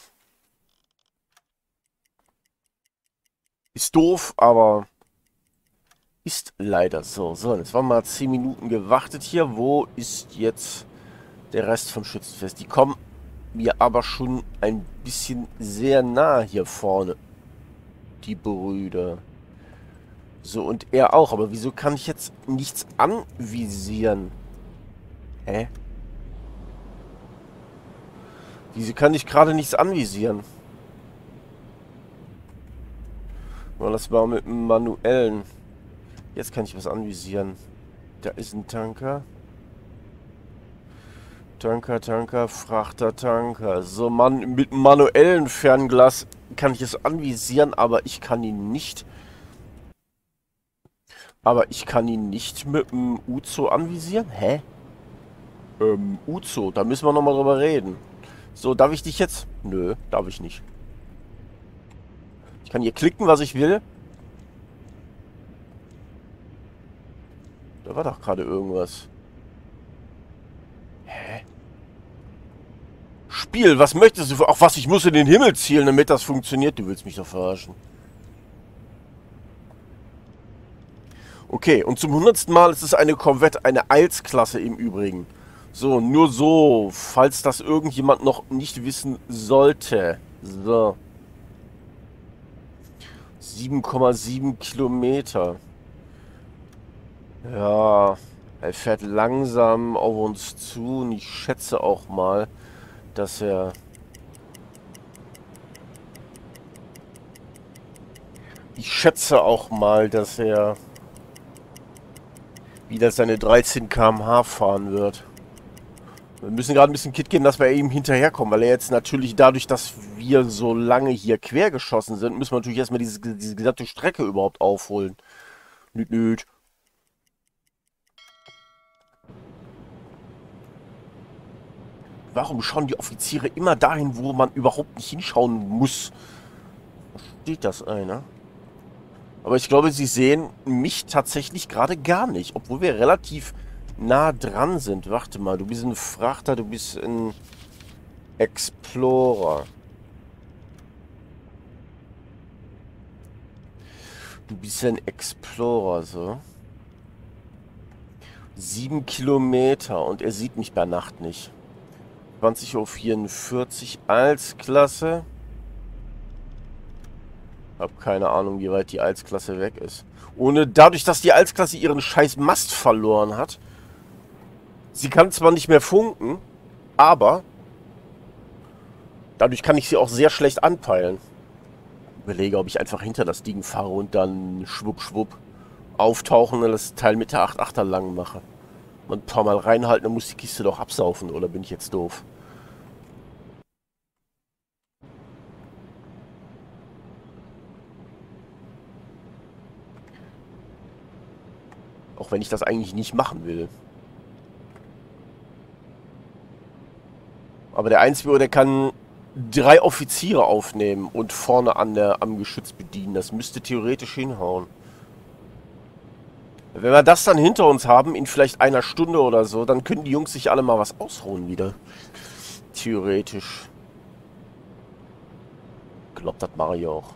Ist doof, aber... ist leider so. So, jetzt waren wir mal 10 Minuten gewartet hier. Wo ist jetzt der Rest vom Schützenfest? Die kommen mir aber schon ein bisschen sehr nah hier vorne. Die Brüder. So, und er auch. Aber wieso kann ich jetzt nichts anvisieren? Hä? Wieso kann ich gerade nichts anvisieren? Mal das mal mit dem manuellen. Jetzt kann ich was anvisieren. Da ist ein Tanker. Tanker, Frachter, Tanker. So, mit dem manuellen Fernglas kann ich es anvisieren, aber ich kann ihn nicht. Mit dem Uzo anvisieren? Hä? Uzo, da müssen wir nochmal drüber reden. So, darf ich dich jetzt? Nö, darf ich nicht. Ich kann hier klicken, was ich will. Da war doch gerade irgendwas. Hä? Spiel, was möchtest du? Ach was, ich muss in den Himmel zielen, damit das funktioniert. Du willst mich doch verarschen. Okay, und zum 100. Mal ist es eine Corvette, eine Eils-Klasse im Übrigen. So, nur so, falls das irgendjemand noch nicht wissen sollte. So. 7,7 Kilometer. Ja, er fährt langsam auf uns zu und ich schätze auch mal, dass er... wieder seine 13 km/h fahren wird. Wir müssen gerade ein bisschen Kit geben, dass wir ihm hinterherkommen, weil er jetzt natürlich dadurch, dass wir so lange hier quer geschossen sind, müssen wir natürlich erstmal diese gesamte Strecke überhaupt aufholen. Nüt. Warum schauen die Offiziere immer dahin, wo man überhaupt nicht hinschauen muss? Sieht das einer? Aber ich glaube, sie sehen mich tatsächlich gerade gar nicht, obwohl wir relativ nah dran sind. Warte mal, du bist ein Frachter, du bist ein Explorer. Du bist ein Explorer, so. 7 Kilometer und er sieht mich bei Nacht nicht. 20:44 Uhr Altsklasse. Hab keine Ahnung, wie weit die Altsklasse weg ist. Dadurch, dass die Altsklasse ihren scheiß Mast verloren hat. Sie kann zwar nicht mehr funken, aber dadurch kann ich sie auch sehr schlecht anpeilen. Überlege, ob ich einfach hinter das Ding fahre und dann schwupp, schwupp auftauchen und das Teil mit der 8,8er lang mache. Und ein paar Mal reinhalten, dann muss die Kiste doch absaufen, oder bin ich jetzt doof? Auch wenn ich das eigentlich nicht machen will. Aber der Einzige, der kann 3 Offiziere aufnehmen und vorne am Geschütz bedienen. Das müsste theoretisch hinhauen. Wenn wir das dann hinter uns haben, in vielleicht einer Stunde oder so, dann können die Jungs sich alle mal was ausruhen wieder. Theoretisch. Ich glaube, das mache ich auch.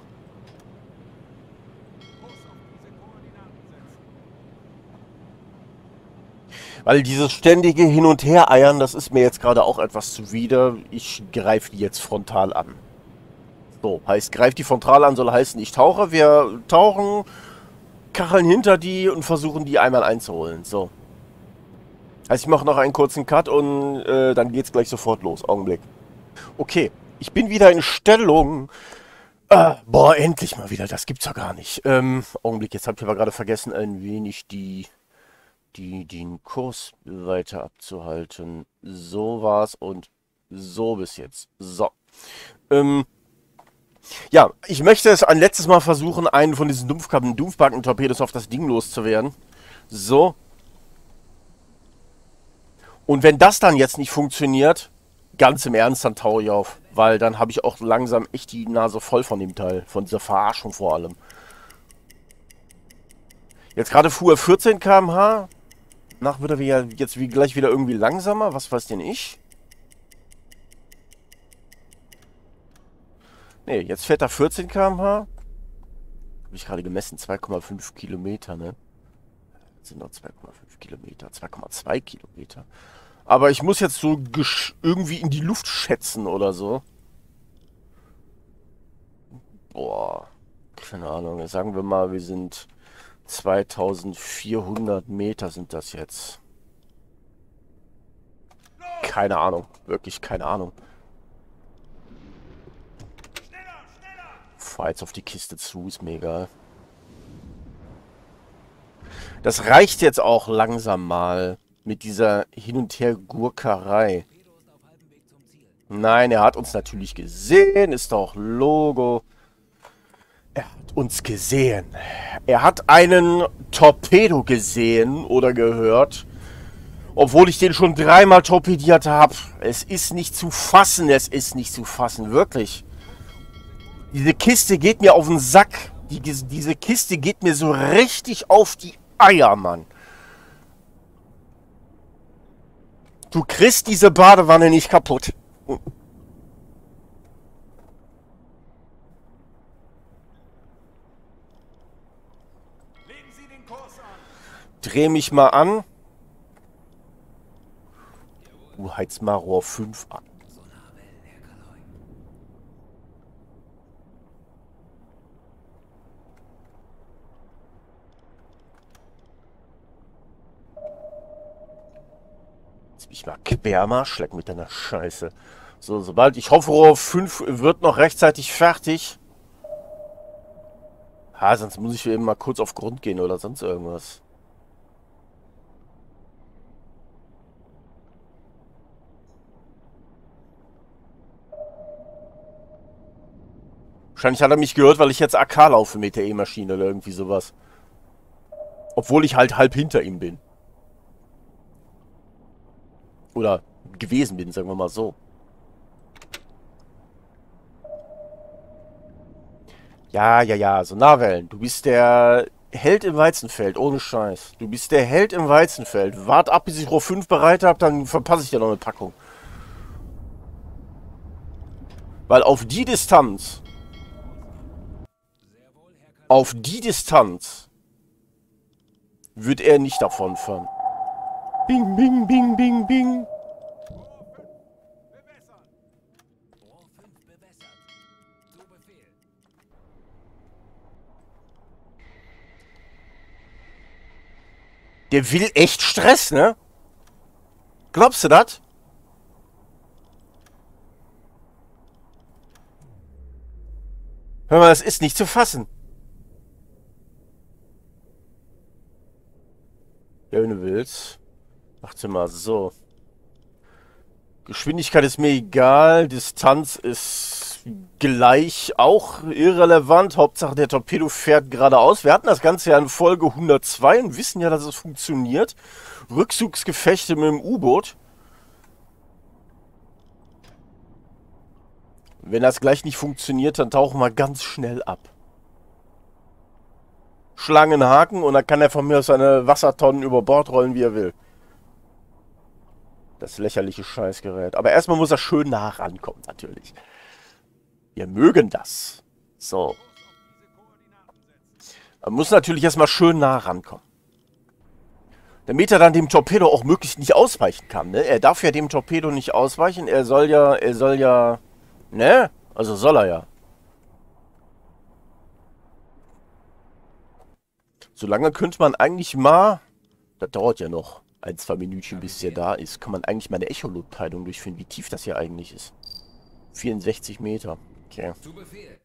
Weil dieses ständige Hin- und Her-Eiern, das ist mir jetzt gerade auch etwas zuwider. Ich greife die jetzt frontal an. So, heißt, greif die frontal an, soll heißen, ich tauche. Wir tauchen, kacheln hinter die und versuchen, die einmal einzuholen. So. Heißt, ich mache noch einen kurzen Cut und dann geht's gleich sofort los. Augenblick. Okay, ich bin wieder in Stellung. Boah, endlich mal wieder. Das gibt's ja gar nicht. Augenblick, jetzt habe ich aber gerade vergessen, ein wenig den Kurs weiter abzuhalten. So war's und so bis jetzt. So. Ja, ich möchte es ein letztes Mal versuchen, einen von diesen Dumpfbacken-Torpedos auf das Ding loszuwerden. So. Und wenn das dann jetzt nicht funktioniert, ganz im Ernst, dann taue ich auf. Weil dann habe ich auch langsam echt die Nase voll von dem Teil. Von dieser Verarschung vor allem. Jetzt gerade fuhr er 14 km/h. Nach wird er jetzt gleich wieder irgendwie langsamer. Was weiß denn ich? Ne, jetzt fährt er 14 km/h. Habe ich gerade gemessen. 2,5 Kilometer, ne? Das sind noch 2,5 Kilometer. 2,2 Kilometer. Aber ich muss jetzt so irgendwie in die Luft schätzen oder so. Boah. Keine Ahnung. Sagen wir mal, wir sind 2400 Meter sind das jetzt. Keine Ahnung. Wirklich keine Ahnung. Fahr jetzt auf die Kiste zu, ist mir egal. Das reicht jetzt auch langsam mal mit dieser Hin- und Her-Gurkerei. Nein, er hat uns natürlich gesehen, ist doch Logo. Er hat uns gesehen. Er hat einen Torpedo gesehen oder gehört. Obwohl ich den schon 3-mal torpediert habe. Es ist nicht zu fassen, es ist nicht zu fassen, wirklich. Diese Kiste geht mir auf den Sack. Diese Kiste geht mir so richtig auf die Eier, Mann. Du kriegst diese Badewanne nicht kaputt. Legen Sie den Kurs an. Dreh mich mal an. Du heiz mal Rohr 5 an. Jetzt bin ich mal Quermarsch mit deiner Scheiße. So, sobald ich hoffe, Rohr 5 wird noch rechtzeitig fertig. Ha, sonst muss ich eben mal kurz auf Grund gehen oder sonst irgendwas. Wahrscheinlich hat er mich gehört, weil ich jetzt AK laufe mit der E-Maschine oder irgendwie sowas. Obwohl ich halt halb hinter ihm bin. Oder gewesen bin, sagen wir mal so. Ja, ja, ja, so Nahwellen. Du bist der Held im Weizenfeld, ohne Scheiß. Du bist der Held im Weizenfeld. Wart ab, bis ich Rohr 5 bereit habe, dann verpasse ich dir noch eine Packung. Weil auf die Distanz, wird er nicht davonfahren. Bing, bing, bing, bing, bing. Rohr 5 bewässert. Zu Befehl. Der will echt Stress, ne? Glaubst du das? Hör mal, das ist nicht zu fassen. Ja, wenn du willst. Warte mal, so. Geschwindigkeit ist mir egal. Distanz ist gleich auch irrelevant. Hauptsache der Torpedo fährt geradeaus. Wir hatten das Ganze ja in Folge 102 und wissen ja, dass es funktioniert. Rückzugsgefechte mit dem U-Boot. Wenn das gleich nicht funktioniert, dann tauchen wir ganz schnell ab. Schlangenhaken und dann kann er von mir aus seine Wassertonnen über Bord rollen, wie er will. Das lächerliche Scheißgerät. Aber erstmal muss er schön nah rankommen, natürlich. Wir mögen das. So. Man muss natürlich erstmal schön nah rankommen. Damit er dann dem Torpedo auch möglichst nicht ausweichen kann, ne? Er darf ja dem Torpedo nicht ausweichen. Er soll ja, ne? Also soll er ja. Solange könnte man eigentlich mal, das dauert ja noch 1, 2 Minütchen, bis der da ist, kann man eigentlich mal eine Echolotteilung durchführen, wie tief das hier eigentlich ist. 64 Meter. Okay. Zu Befehl.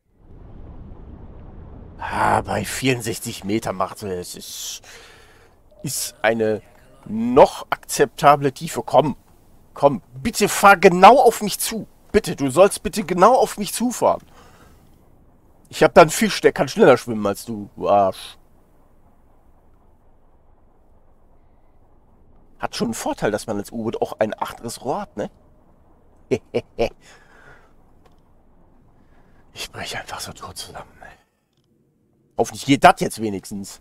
Ah, bei 64 Meter macht es. Ist eine noch akzeptable Tiefe. Komm, komm, bitte fahr genau auf mich zu. Bitte, du sollst bitte genau auf mich zufahren. Ich habe da einen Fisch, der kann schneller schwimmen als du, du Arsch. Hat schon einen Vorteil, dass man als U-Boot auch ein 8. Rohr hat, ne? Ich breche einfach so tot zusammen. Hoffentlich geht das jetzt wenigstens.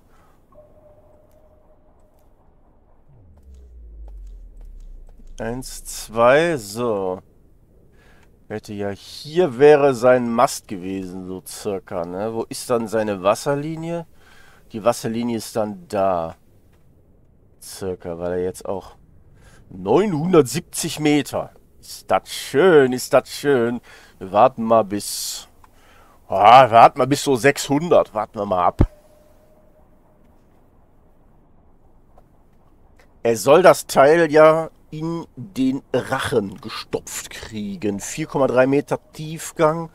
Eins, zwei, so. Hätte ja, hier wäre sein Mast gewesen, so circa, ne? Wo ist dann seine Wasserlinie? Die Wasserlinie ist dann da. Circa, weil er jetzt auch 970 Meter. Ist das schön, ist das schön. Wir warten mal bis... Oh, warten wir bis so 600. Warten wir mal ab. Er soll das Teil ja in den Rachen gestopft kriegen. 4,3 Meter Tiefgang.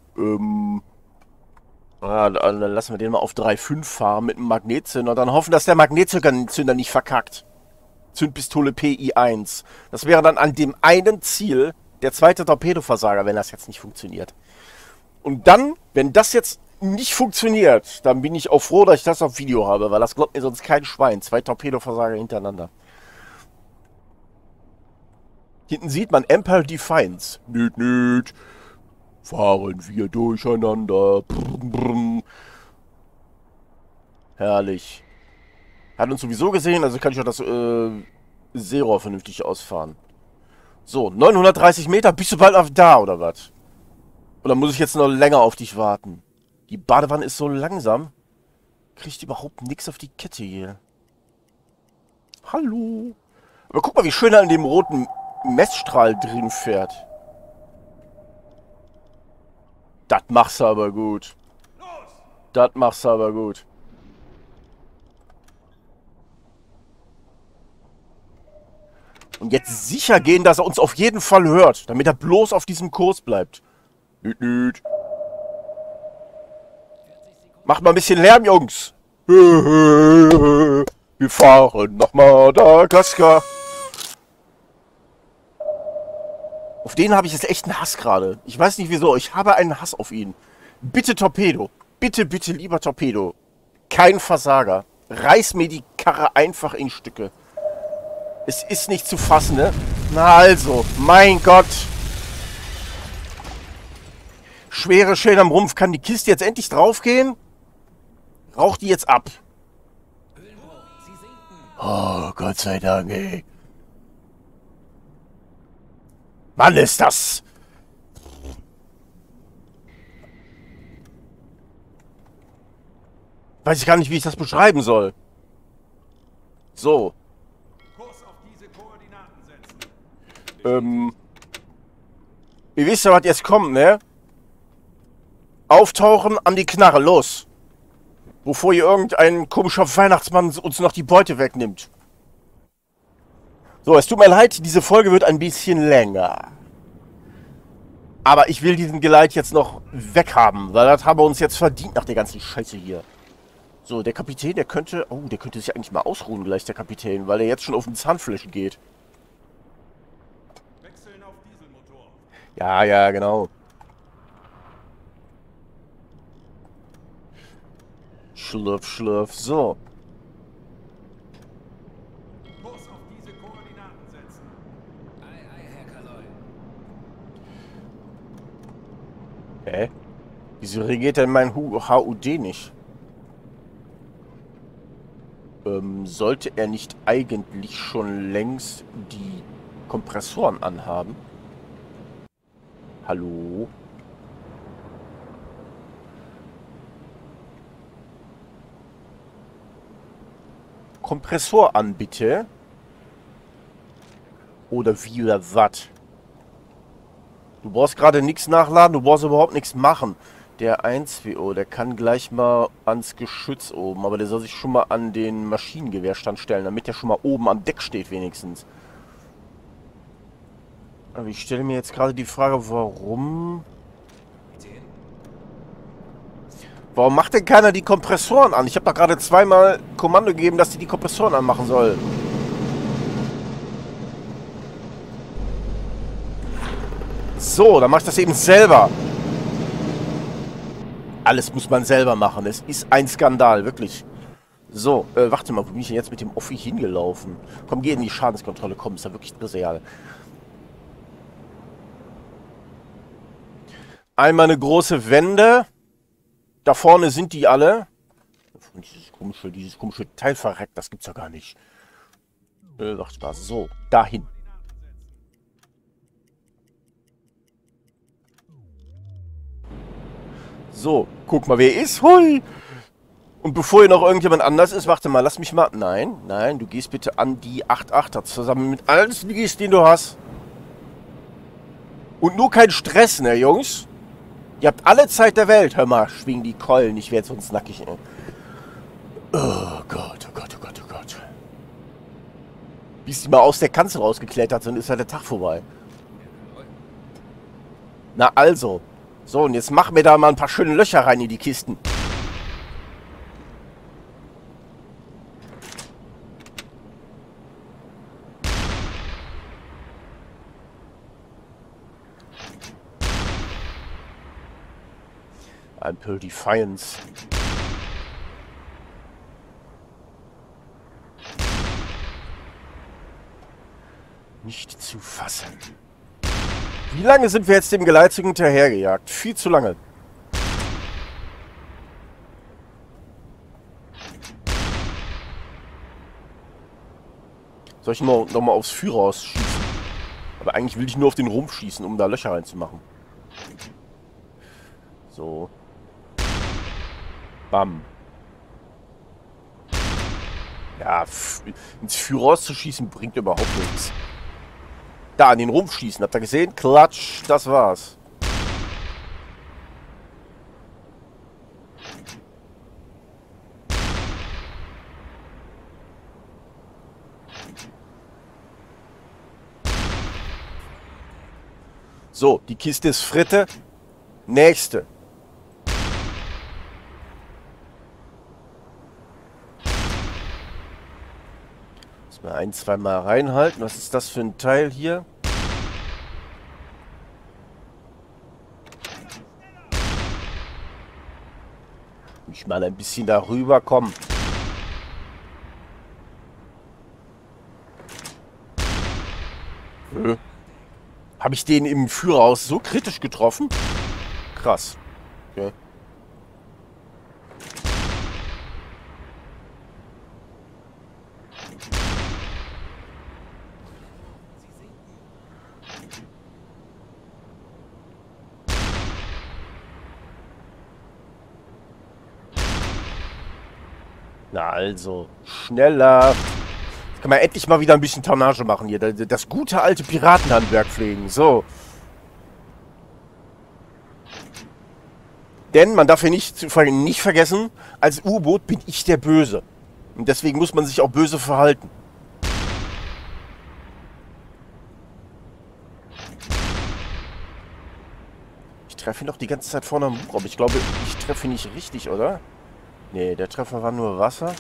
Dann lassen wir den mal auf 3,5 fahren mit einem Magnetzünder. Dann hoffen, dass der Magnetzünder nicht verkackt. Zündpistole PI1. Das wäre dann an dem einen Ziel der zweite Torpedoversager, wenn das jetzt nicht funktioniert. Und dann, wenn das jetzt nicht funktioniert, dann bin ich auch froh, dass ich das auf Video habe, weil das glaubt mir sonst kein Schwein. 2 Torpedoversager hintereinander. Hinten sieht man Empire Defiance. Nüt, nüt. Fahren wir durcheinander. Brrm, brrm. Herrlich. Hat uns sowieso gesehen, also kann ich auch das Seerohr vernünftig ausfahren. So, 930 Meter, bist du bald auf da, oder was? Oder muss ich jetzt noch länger auf dich warten? Die Badewanne ist so langsam. Kriegt überhaupt nichts auf die Kette hier. Hallo. Aber guck mal, wie schön er an dem roten Messstrahl drin fährt. Das machst du aber gut. Das machst du aber gut. Und jetzt sicher gehen, dass er uns auf jeden Fall hört, damit er bloß auf diesem Kurs bleibt. Nüt, nüt. Macht mal ein bisschen Lärm, Jungs. Wir fahren nach Madagaskar. Auf den habe ich jetzt echt einen Hass gerade. Ich weiß nicht wieso, ich habe einen Hass auf ihn. Bitte Torpedo. Bitte, bitte, lieber Torpedo. Kein Versager. Reiß mir die Karre einfach in Stücke. Es ist nicht zu fassen, ne? Na also, mein Gott. Schwere Schäden am Rumpf. Kann die Kiste jetzt endlich draufgehen? Raucht die jetzt ab. Höhenbruch. Sie sinken. Oh, Gott sei Dank, ey. Mann, ist das... Weiß ich gar nicht, wie ich das beschreiben soll. So. Kurs auf diese Koordinaten setzen. Ihr wisst ja, was jetzt kommt, ne? Auftauchen, an die Knarre, los. Bevor hier irgendein komischer Weihnachtsmann uns noch die Beute wegnimmt. So, es tut mir leid, diese Folge wird ein bisschen länger. Aber ich will diesen Geleit jetzt noch weghaben, weil das haben wir uns jetzt verdient nach der ganzen Scheiße hier. So, der Kapitän, der könnte... Oh, der könnte sich eigentlich mal ausruhen gleich, der Kapitän, weil er jetzt schon auf den Zahnfleisch geht. Wechseln auf Dieselmotor. Ja, ja, genau. Schlürf, schlürf, so. Kurs auf diese Koordinaten setzen. Ei, ei, Herr Kaloi. Hä? Wieso reagiert denn mein HUD nicht? Sollte er nicht eigentlich schon längst die Kompressoren anhaben? Hallo? Kompressor an, bitte. Oder wie oder was? Du brauchst gerade nichts nachladen, du brauchst überhaupt nichts machen. Der 1WO, der kann gleich mal ans Geschütz oben, aber der soll sich schon mal an den Maschinengewehrstand stellen, damit der schon mal oben am Deck steht wenigstens. Aber ich stelle mir jetzt gerade die Frage, warum... Warum macht denn keiner die Kompressoren an? Ich habe da gerade zweimal Kommando gegeben, dass die Kompressoren anmachen soll. So, dann mach ich das eben selber. Alles muss man selber machen. Es ist ein Skandal, wirklich. So, warte mal, wo bin ich denn jetzt mit dem Offi hingelaufen? Komm, geh in die Schadenskontrolle, komm, ist ja wirklich real. Einmal eine große Wende. Da vorne sind die alle. Dieses komische Teil verreckt, das gibt's ja gar nicht. Warte mal, so, dahin. So, guck mal, wer ist. Hui! Und bevor hier noch irgendjemand anders ist, warte mal, lass mich mal... Nein, nein, du gehst bitte an die 8-8er zusammen mit allen Sneakies, den du hast. Und nur kein Stress, ne, Jungs? Ihr habt alle Zeit der Welt. Hör mal, schwing die Keulen, ich werde sonst nackig. Oh Gott, oh Gott, oh Gott, oh Gott. Bis die mal aus der Kanzel rausgeklettert sind, ist ja der Tag vorbei. Na also. So, und jetzt mach mir da mal ein paar schöne Löcher rein in die Kisten. Ampel Defiance. Nicht zu fassen. Wie lange sind wir jetzt dem Geleitzug hinterhergejagt? Viel zu lange. Soll ich noch mal aufs Führerhaus schießen? Aber eigentlich will ich nur auf den Rumpf schießen, um da Löcher reinzumachen. So. Bam. Ja, ins Führerhaus zu schießen bringt überhaupt nichts. Da, an den Rumpf schießen. Habt ihr gesehen? Klatsch, das war's. So, die Kiste ist Fritte. Nächste. Mal ein, zweimal reinhalten. Was ist das für ein Teil hier? Ich mal ein bisschen darüber kommen. Habe ich den im Führerhaus so kritisch getroffen? Krass. Okay. Na also, schneller. Jetzt kann man endlich mal wieder ein bisschen Tonnage machen hier. Das gute alte Piratenhandwerk pflegen. So. Denn man darf hier nicht vergessen, als U-Boot bin ich der Böse. Und deswegen muss man sich auch böse verhalten. Ich treffe ihn doch die ganze Zeit vorne am Buch, aber ich glaube, ich treffe ihn nicht richtig, oder? Nee, der Treffer war nur Wasser.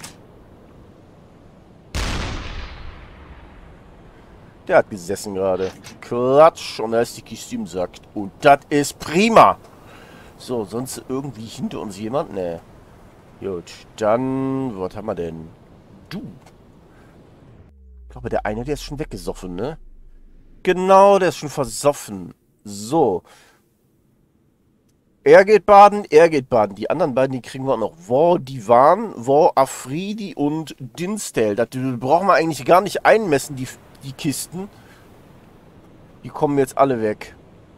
Der hat gesessen gerade. Klatsch. Und da ist die Kiste im Sack. Und das ist prima. So, sonst irgendwie hinter uns jemand? Nee. Gut, dann, was haben wir denn? Du. Ich glaube, der eine, der ist schon weggesoffen, ne? Genau, der ist schon versoffen. So. Er geht baden, er geht baden. Die anderen beiden, die kriegen wir auch noch. War Divan, War Afridi und Dinsdale. Das brauchen wir eigentlich gar nicht einmessen, die Kisten. Die kommen jetzt alle weg.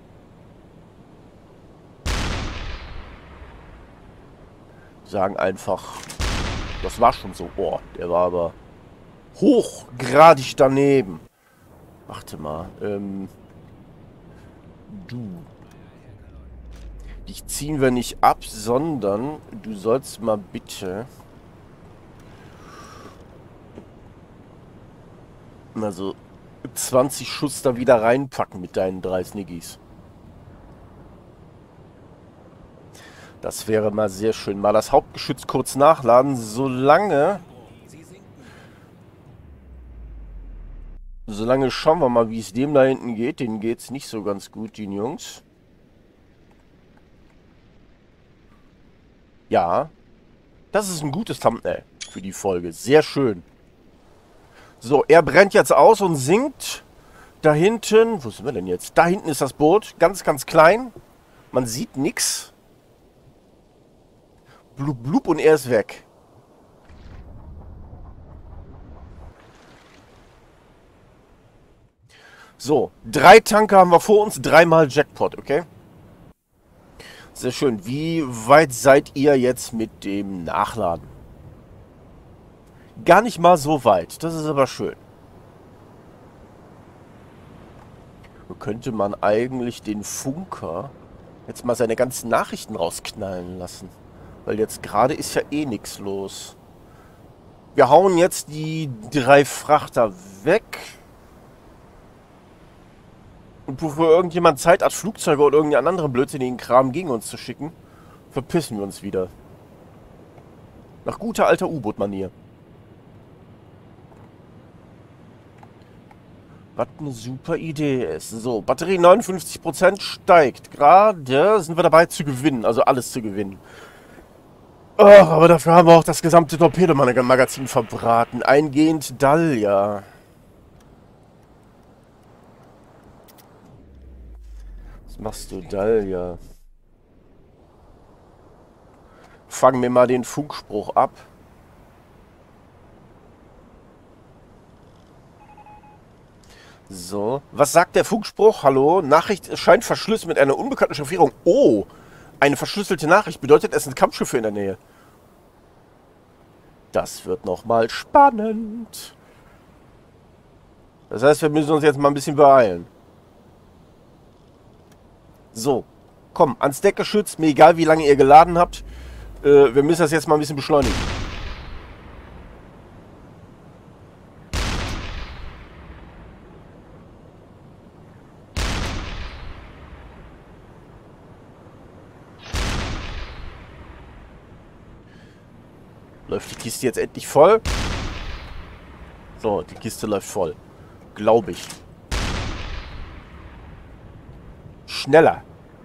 Sagen einfach, das war schon so. Oh, der war aber hochgradig daneben. Warte mal, du. Dich ziehen wir nicht ab, sondern du sollst mal bitte mal so 20 Schuss da wieder reinpacken mit deinen 3 Sniggis. Das wäre mal sehr schön. Mal das Hauptgeschütz kurz nachladen, solange schauen wir mal, wie es dem da hinten geht. Denen geht es nicht so ganz gut, den Jungs. Ja, das ist ein gutes Thumbnail für die Folge. Sehr schön. So, er brennt jetzt aus und sinkt. Da hinten, wo sind wir denn jetzt? Da hinten ist das Boot, ganz, ganz klein. Man sieht nichts. Blub, blub und er ist weg. So, 3 Tanker haben wir vor uns, 3-mal Jackpot, okay? Sehr schön. Wie weit seid ihr jetzt mit dem Nachladen? Gar nicht mal so weit. Das ist aber schön. So könnte man eigentlich den Funker jetzt mal seine ganzen Nachrichten rausknallen lassen. Weil jetzt gerade ist ja eh nichts los. Wir hauen jetzt die 3 Frachter weg. Und bevor irgendjemand Zeit hat, Flugzeuge oder irgendeinen anderen blödsinnigen Kram gegen uns zu schicken, verpissen wir uns wieder. Nach guter alter U-Boot-Manier. Was eine super Idee ist. So, Batterie 59% steigt. Gerade sind wir dabei zu gewinnen. Also alles zu gewinnen. Oh, aber dafür haben wir auch das gesamte Torpedomagazin verbraten. Eingehend Dahlia. Was machst du, Dahlia? Fangen wir mal den Funkspruch ab. So, was sagt der Funkspruch? Hallo, Nachricht scheint verschlüsselt mit einer unbekannten Chiffrierung. Oh, eine verschlüsselte Nachricht bedeutet, es sind Kampfschiffe in der Nähe. Das wird nochmal spannend. Das heißt, wir müssen uns jetzt mal ein bisschen beeilen. So, komm, ans Deck geschützt, mir egal wie lange ihr geladen habt. Wir müssen das jetzt mal ein bisschen beschleunigen. Läuft die Kiste jetzt endlich voll? So, die Kiste läuft voll. Glaube ich. Schneller.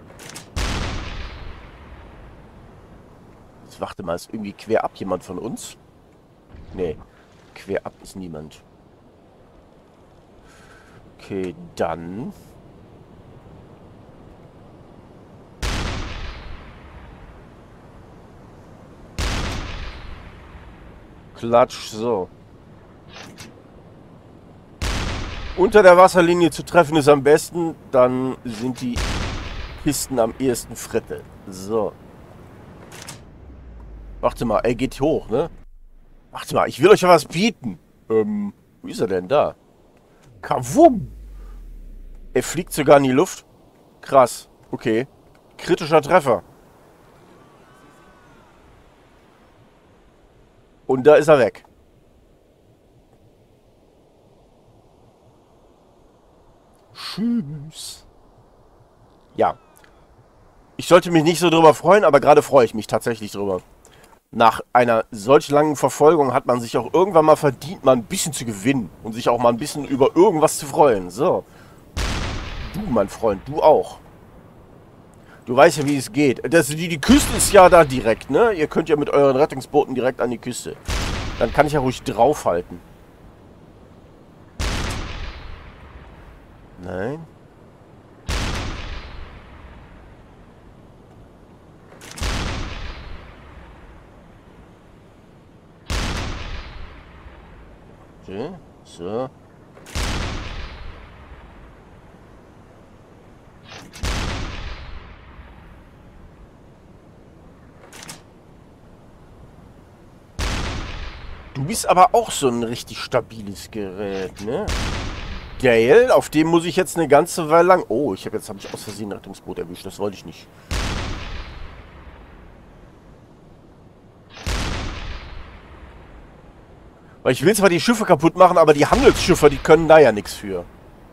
Jetzt warte mal, ist irgendwie quer ab jemand von uns? Nee, quer ab ist niemand. Okay, dann... Klatsch, so. Unter der Wasserlinie zu treffen ist am besten, dann sind die Kisten am ehesten Fritte. So. Warte mal, er geht hoch, ne? Warte mal, ich will euch ja was bieten. Wo ist er denn da? Kavum! Er fliegt sogar in die Luft. Krass, okay. Kritischer Treffer. Und da ist er weg. Tschüss. Ja. Ich sollte mich nicht so drüber freuen, aber gerade freue ich mich tatsächlich drüber. Nach einer solch langen Verfolgung hat man sich auch irgendwann mal verdient, mal ein bisschen zu gewinnen. Und sich auch mal ein bisschen über irgendwas zu freuen. So. Du, mein Freund, du auch. Du weißt ja, wie es geht. Die Küste ist ja da direkt, ne? Ihr könnt ja mit euren Rettungsbooten direkt an die Küste. Dann kann ich ja ruhig draufhalten. Nein. Okay, so. Du bist aber auch so ein richtig stabiles Gerät, ne? Geil, auf dem muss ich jetzt eine ganze Weile lang... Oh, jetzt habe ich aus Versehen ein Rettungsboot erwischt, das wollte ich nicht. Weil ich will zwar die Schiffe kaputt machen, aber die Handelsschiffe, die können da ja nichts für.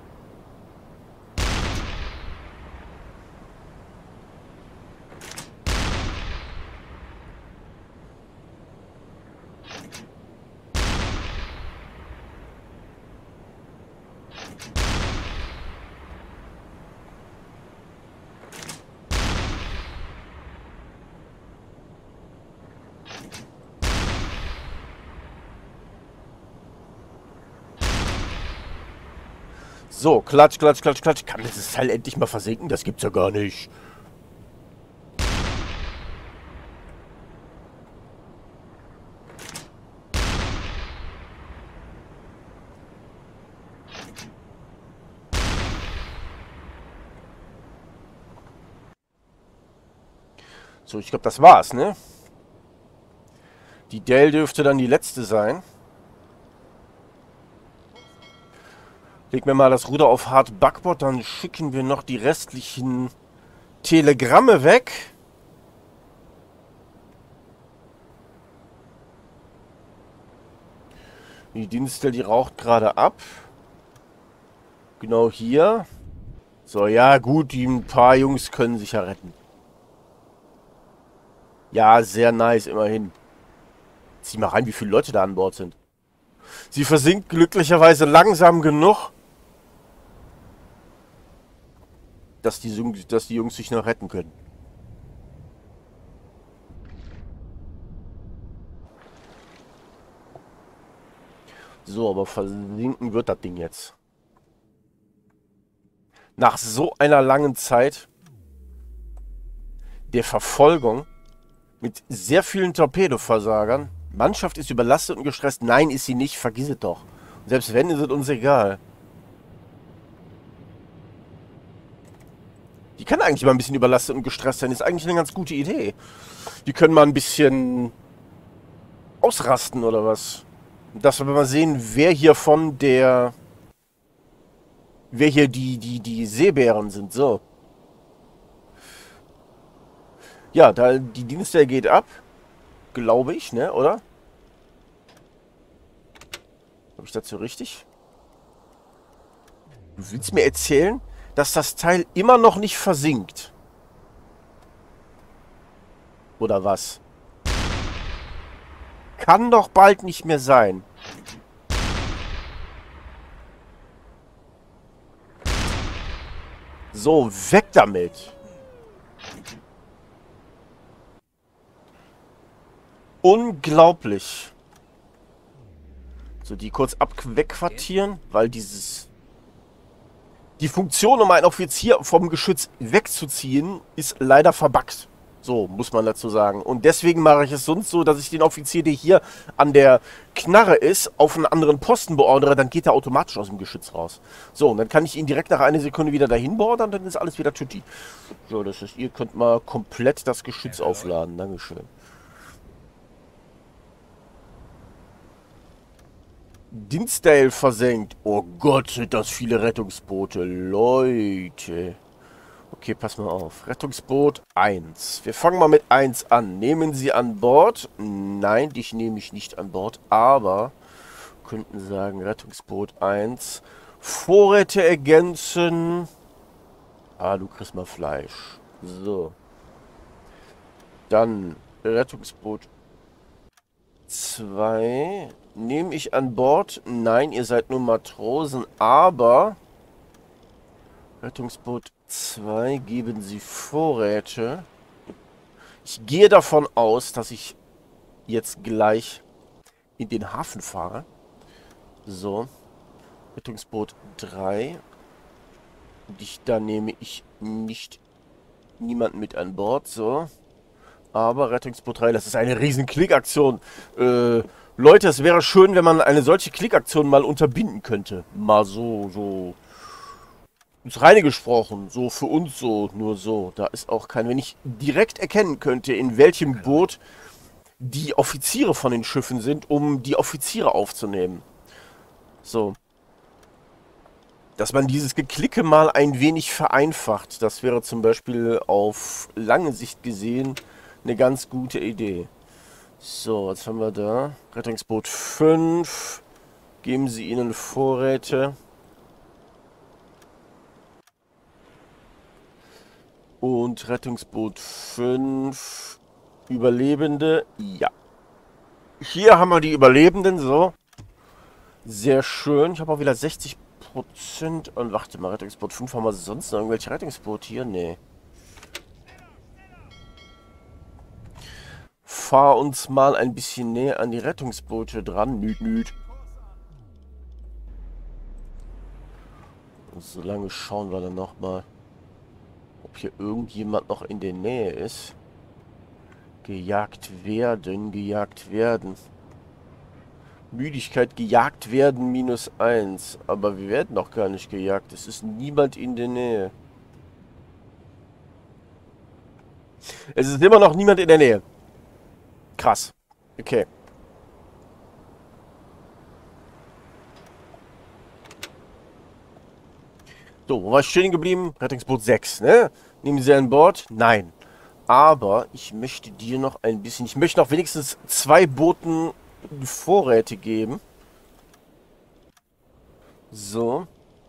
So, klatsch, klatsch, klatsch, klatsch. Kann dieses Teil endlich mal versinken? Das gibt's ja gar nicht. So, ich glaube, das war's, ne? Die Dale dürfte dann die letzte sein. Leg mir mal das Ruder auf Hard Backbord, dann schicken wir noch die restlichen Telegramme weg. Die Dienstel, die raucht gerade ab. Genau hier. So, ja gut, die ein paar Jungs können sich ja retten. Ja, sehr nice, immerhin. Zieh mal rein, wie viele Leute da an Bord sind. Sie versinkt glücklicherweise langsam genug, dass die Jungs sich noch retten können. So, aber versinken wird das Ding jetzt. Nach so einer langen Zeit der Verfolgung mit sehr vielen Torpedoversagern. Mannschaft ist überlastet und gestresst. Nein, ist sie nicht. Vergiss es doch. Und selbst wenn, ist es uns egal. Die kann eigentlich mal ein bisschen überlastet und gestresst sein. Ist eigentlich eine ganz gute Idee. Die können mal ein bisschen ausrasten oder was. Dass wir mal sehen, wer hier die Seebären sind. So. Ja, da die Dienste geht ab. Glaube ich, ne, oder? Habe ich dazu richtig? Du willst mir erzählen, dass das Teil immer noch nicht versinkt? Oder was? Kann doch bald nicht mehr sein. So, weg damit. Unglaublich. So, die kurz wegquartieren, weil die Funktion, um einen Offizier vom Geschütz wegzuziehen, ist leider verbuggt. So, muss man dazu sagen. Und deswegen mache ich es sonst so, dass ich den Offizier, der hier an der Knarre ist, auf einen anderen Posten beordere, dann geht er automatisch aus dem Geschütz raus. So, und dann kann ich ihn direkt nach einer Sekunde wieder dahin beordern, dann ist alles wieder tutti. So, das ist, ihr könnt mal komplett das Geschütz aufladen. Dankeschön. Dinsdale versenkt. Oh Gott, sind das viele Rettungsboote. Leute. Okay, pass mal auf. Rettungsboot 1. Wir fangen mal mit 1 an. Nehmen Sie an Bord? Nein, dich nehme ich nicht an Bord. Aber, könnten sagen, Rettungsboot 1. Vorräte ergänzen. Ah, du kriegst mal Fleisch. So. Dann Rettungsboot 2. Nehme ich an Bord? Nein, ihr seid nur Matrosen. Aber... Rettungsboot 2, geben Sie Vorräte. Ich gehe davon aus, dass ich jetzt gleich in den Hafen fahre. So. Rettungsboot 3. Da nehme ich nicht niemanden mit an Bord. So. Aber Rettungsboot 3, das ist eine riesen Klickaktion. Leute, es wäre schön, wenn man eine solche Klickaktion mal unterbinden könnte. Mal so ins Reine gesprochen, so für uns so, nur so. Da ist auch kein... Wenn ich direkt erkennen könnte, in welchem Boot die Offiziere von den Schiffen sind, um die Offiziere aufzunehmen. So. Dass man dieses Geklicke mal ein wenig vereinfacht. Das wäre zum Beispiel auf lange Sicht gesehen eine ganz gute Idee. So, was haben wir da? Rettungsboot 5. Geben Sie ihnen Vorräte. Und Rettungsboot 5. Überlebende. Ja. Hier haben wir die Überlebenden. So. Sehr schön. Ich habe auch wieder 60%. Und warte mal, Rettungsboot 5. Haben wir sonst noch irgendwelche Rettungsboote hier? Nee. Fahr uns mal ein bisschen näher an die Rettungsboote dran. Nüt. Und so lange schauen wir dann nochmal, ob hier irgendjemand noch in der Nähe ist. Gejagt werden. Müdigkeit, gejagt werden, -1. Aber wir werden noch gar nicht gejagt. Es ist niemand in der Nähe. Es ist immer noch niemand in der Nähe. Krass. Okay. So, wo war ich stehen geblieben? Rettungsboot 6, ne? Nehmen Sie an Bord? Nein. Aber ich möchte dir noch ein bisschen... Ich möchte noch wenigstens 2 Booten Vorräte geben. So.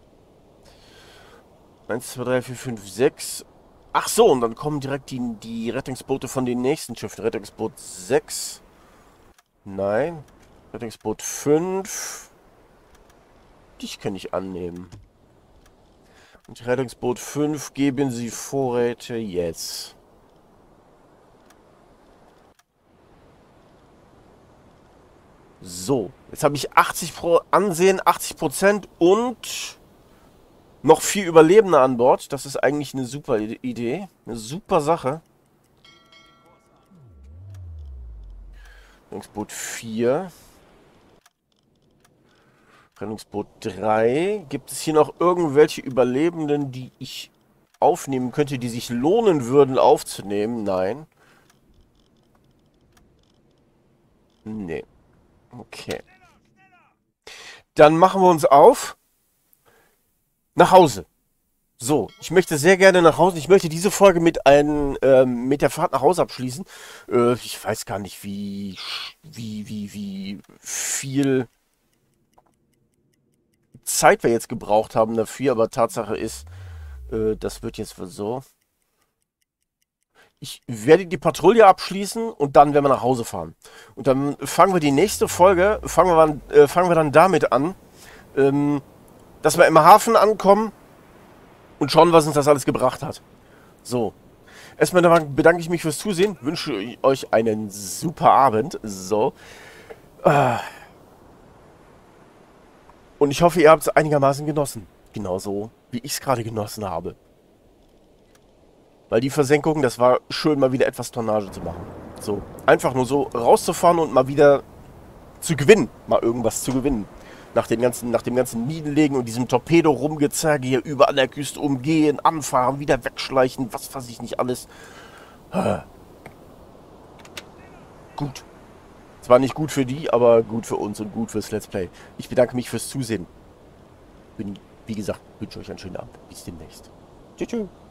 1, 2, 3, 4, 5, 6. Ach so, und dann kommen direkt die Rettungsboote von den nächsten Schiffen. Rettungsboot 6. Nein. Rettungsboot 5. Dich kann ich annehmen. Und Rettungsboot 5, geben Sie Vorräte jetzt. So, jetzt habe ich 80 Pro Ansehen, 80% und noch 4 Überlebende an Bord. Das ist eigentlich eine super Idee. Eine super Sache. Rettungsboot 4. Rettungsboot 3. Gibt es hier noch irgendwelche Überlebenden, die ich aufnehmen könnte, die sich lohnen würden aufzunehmen? Nein. Nee. Okay. Dann machen wir uns auf nach Hause. So, ich möchte sehr gerne nach Hause. Ich möchte diese Folge mit der Fahrt nach Hause abschließen. Ich weiß gar nicht, wie viel Zeit wir jetzt gebraucht haben dafür, aber Tatsache ist, das wird jetzt so. Ich werde die Patrouille abschließen und dann werden wir nach Hause fahren. Und dann fangen wir die nächste Folge, fangen wir dann damit an, dass wir im Hafen ankommen und schauen, was uns das alles gebracht hat. So. Erstmal bedanke ich mich fürs Zusehen, wünsche euch einen super Abend. So. Und ich hoffe, ihr habt es einigermaßen genossen. Genauso, wie ich es gerade genossen habe. Weil die Versenkung, das war schön, mal wieder etwas Tonnage zu machen. So, einfach nur so rauszufahren und mal wieder zu gewinnen. Mal irgendwas zu gewinnen. Nach dem ganzen Minenlegen und diesem Torpedo-Rumgezerge hier über an der Küste umgehen, anfahren, wieder wegschleichen, was weiß ich nicht alles. Gut. Zwar nicht gut für die, aber gut für uns und gut fürs Let's Play. Ich bedanke mich fürs Zusehen. Wie gesagt, wünsche euch einen schönen Abend. Bis demnächst. Tschüss.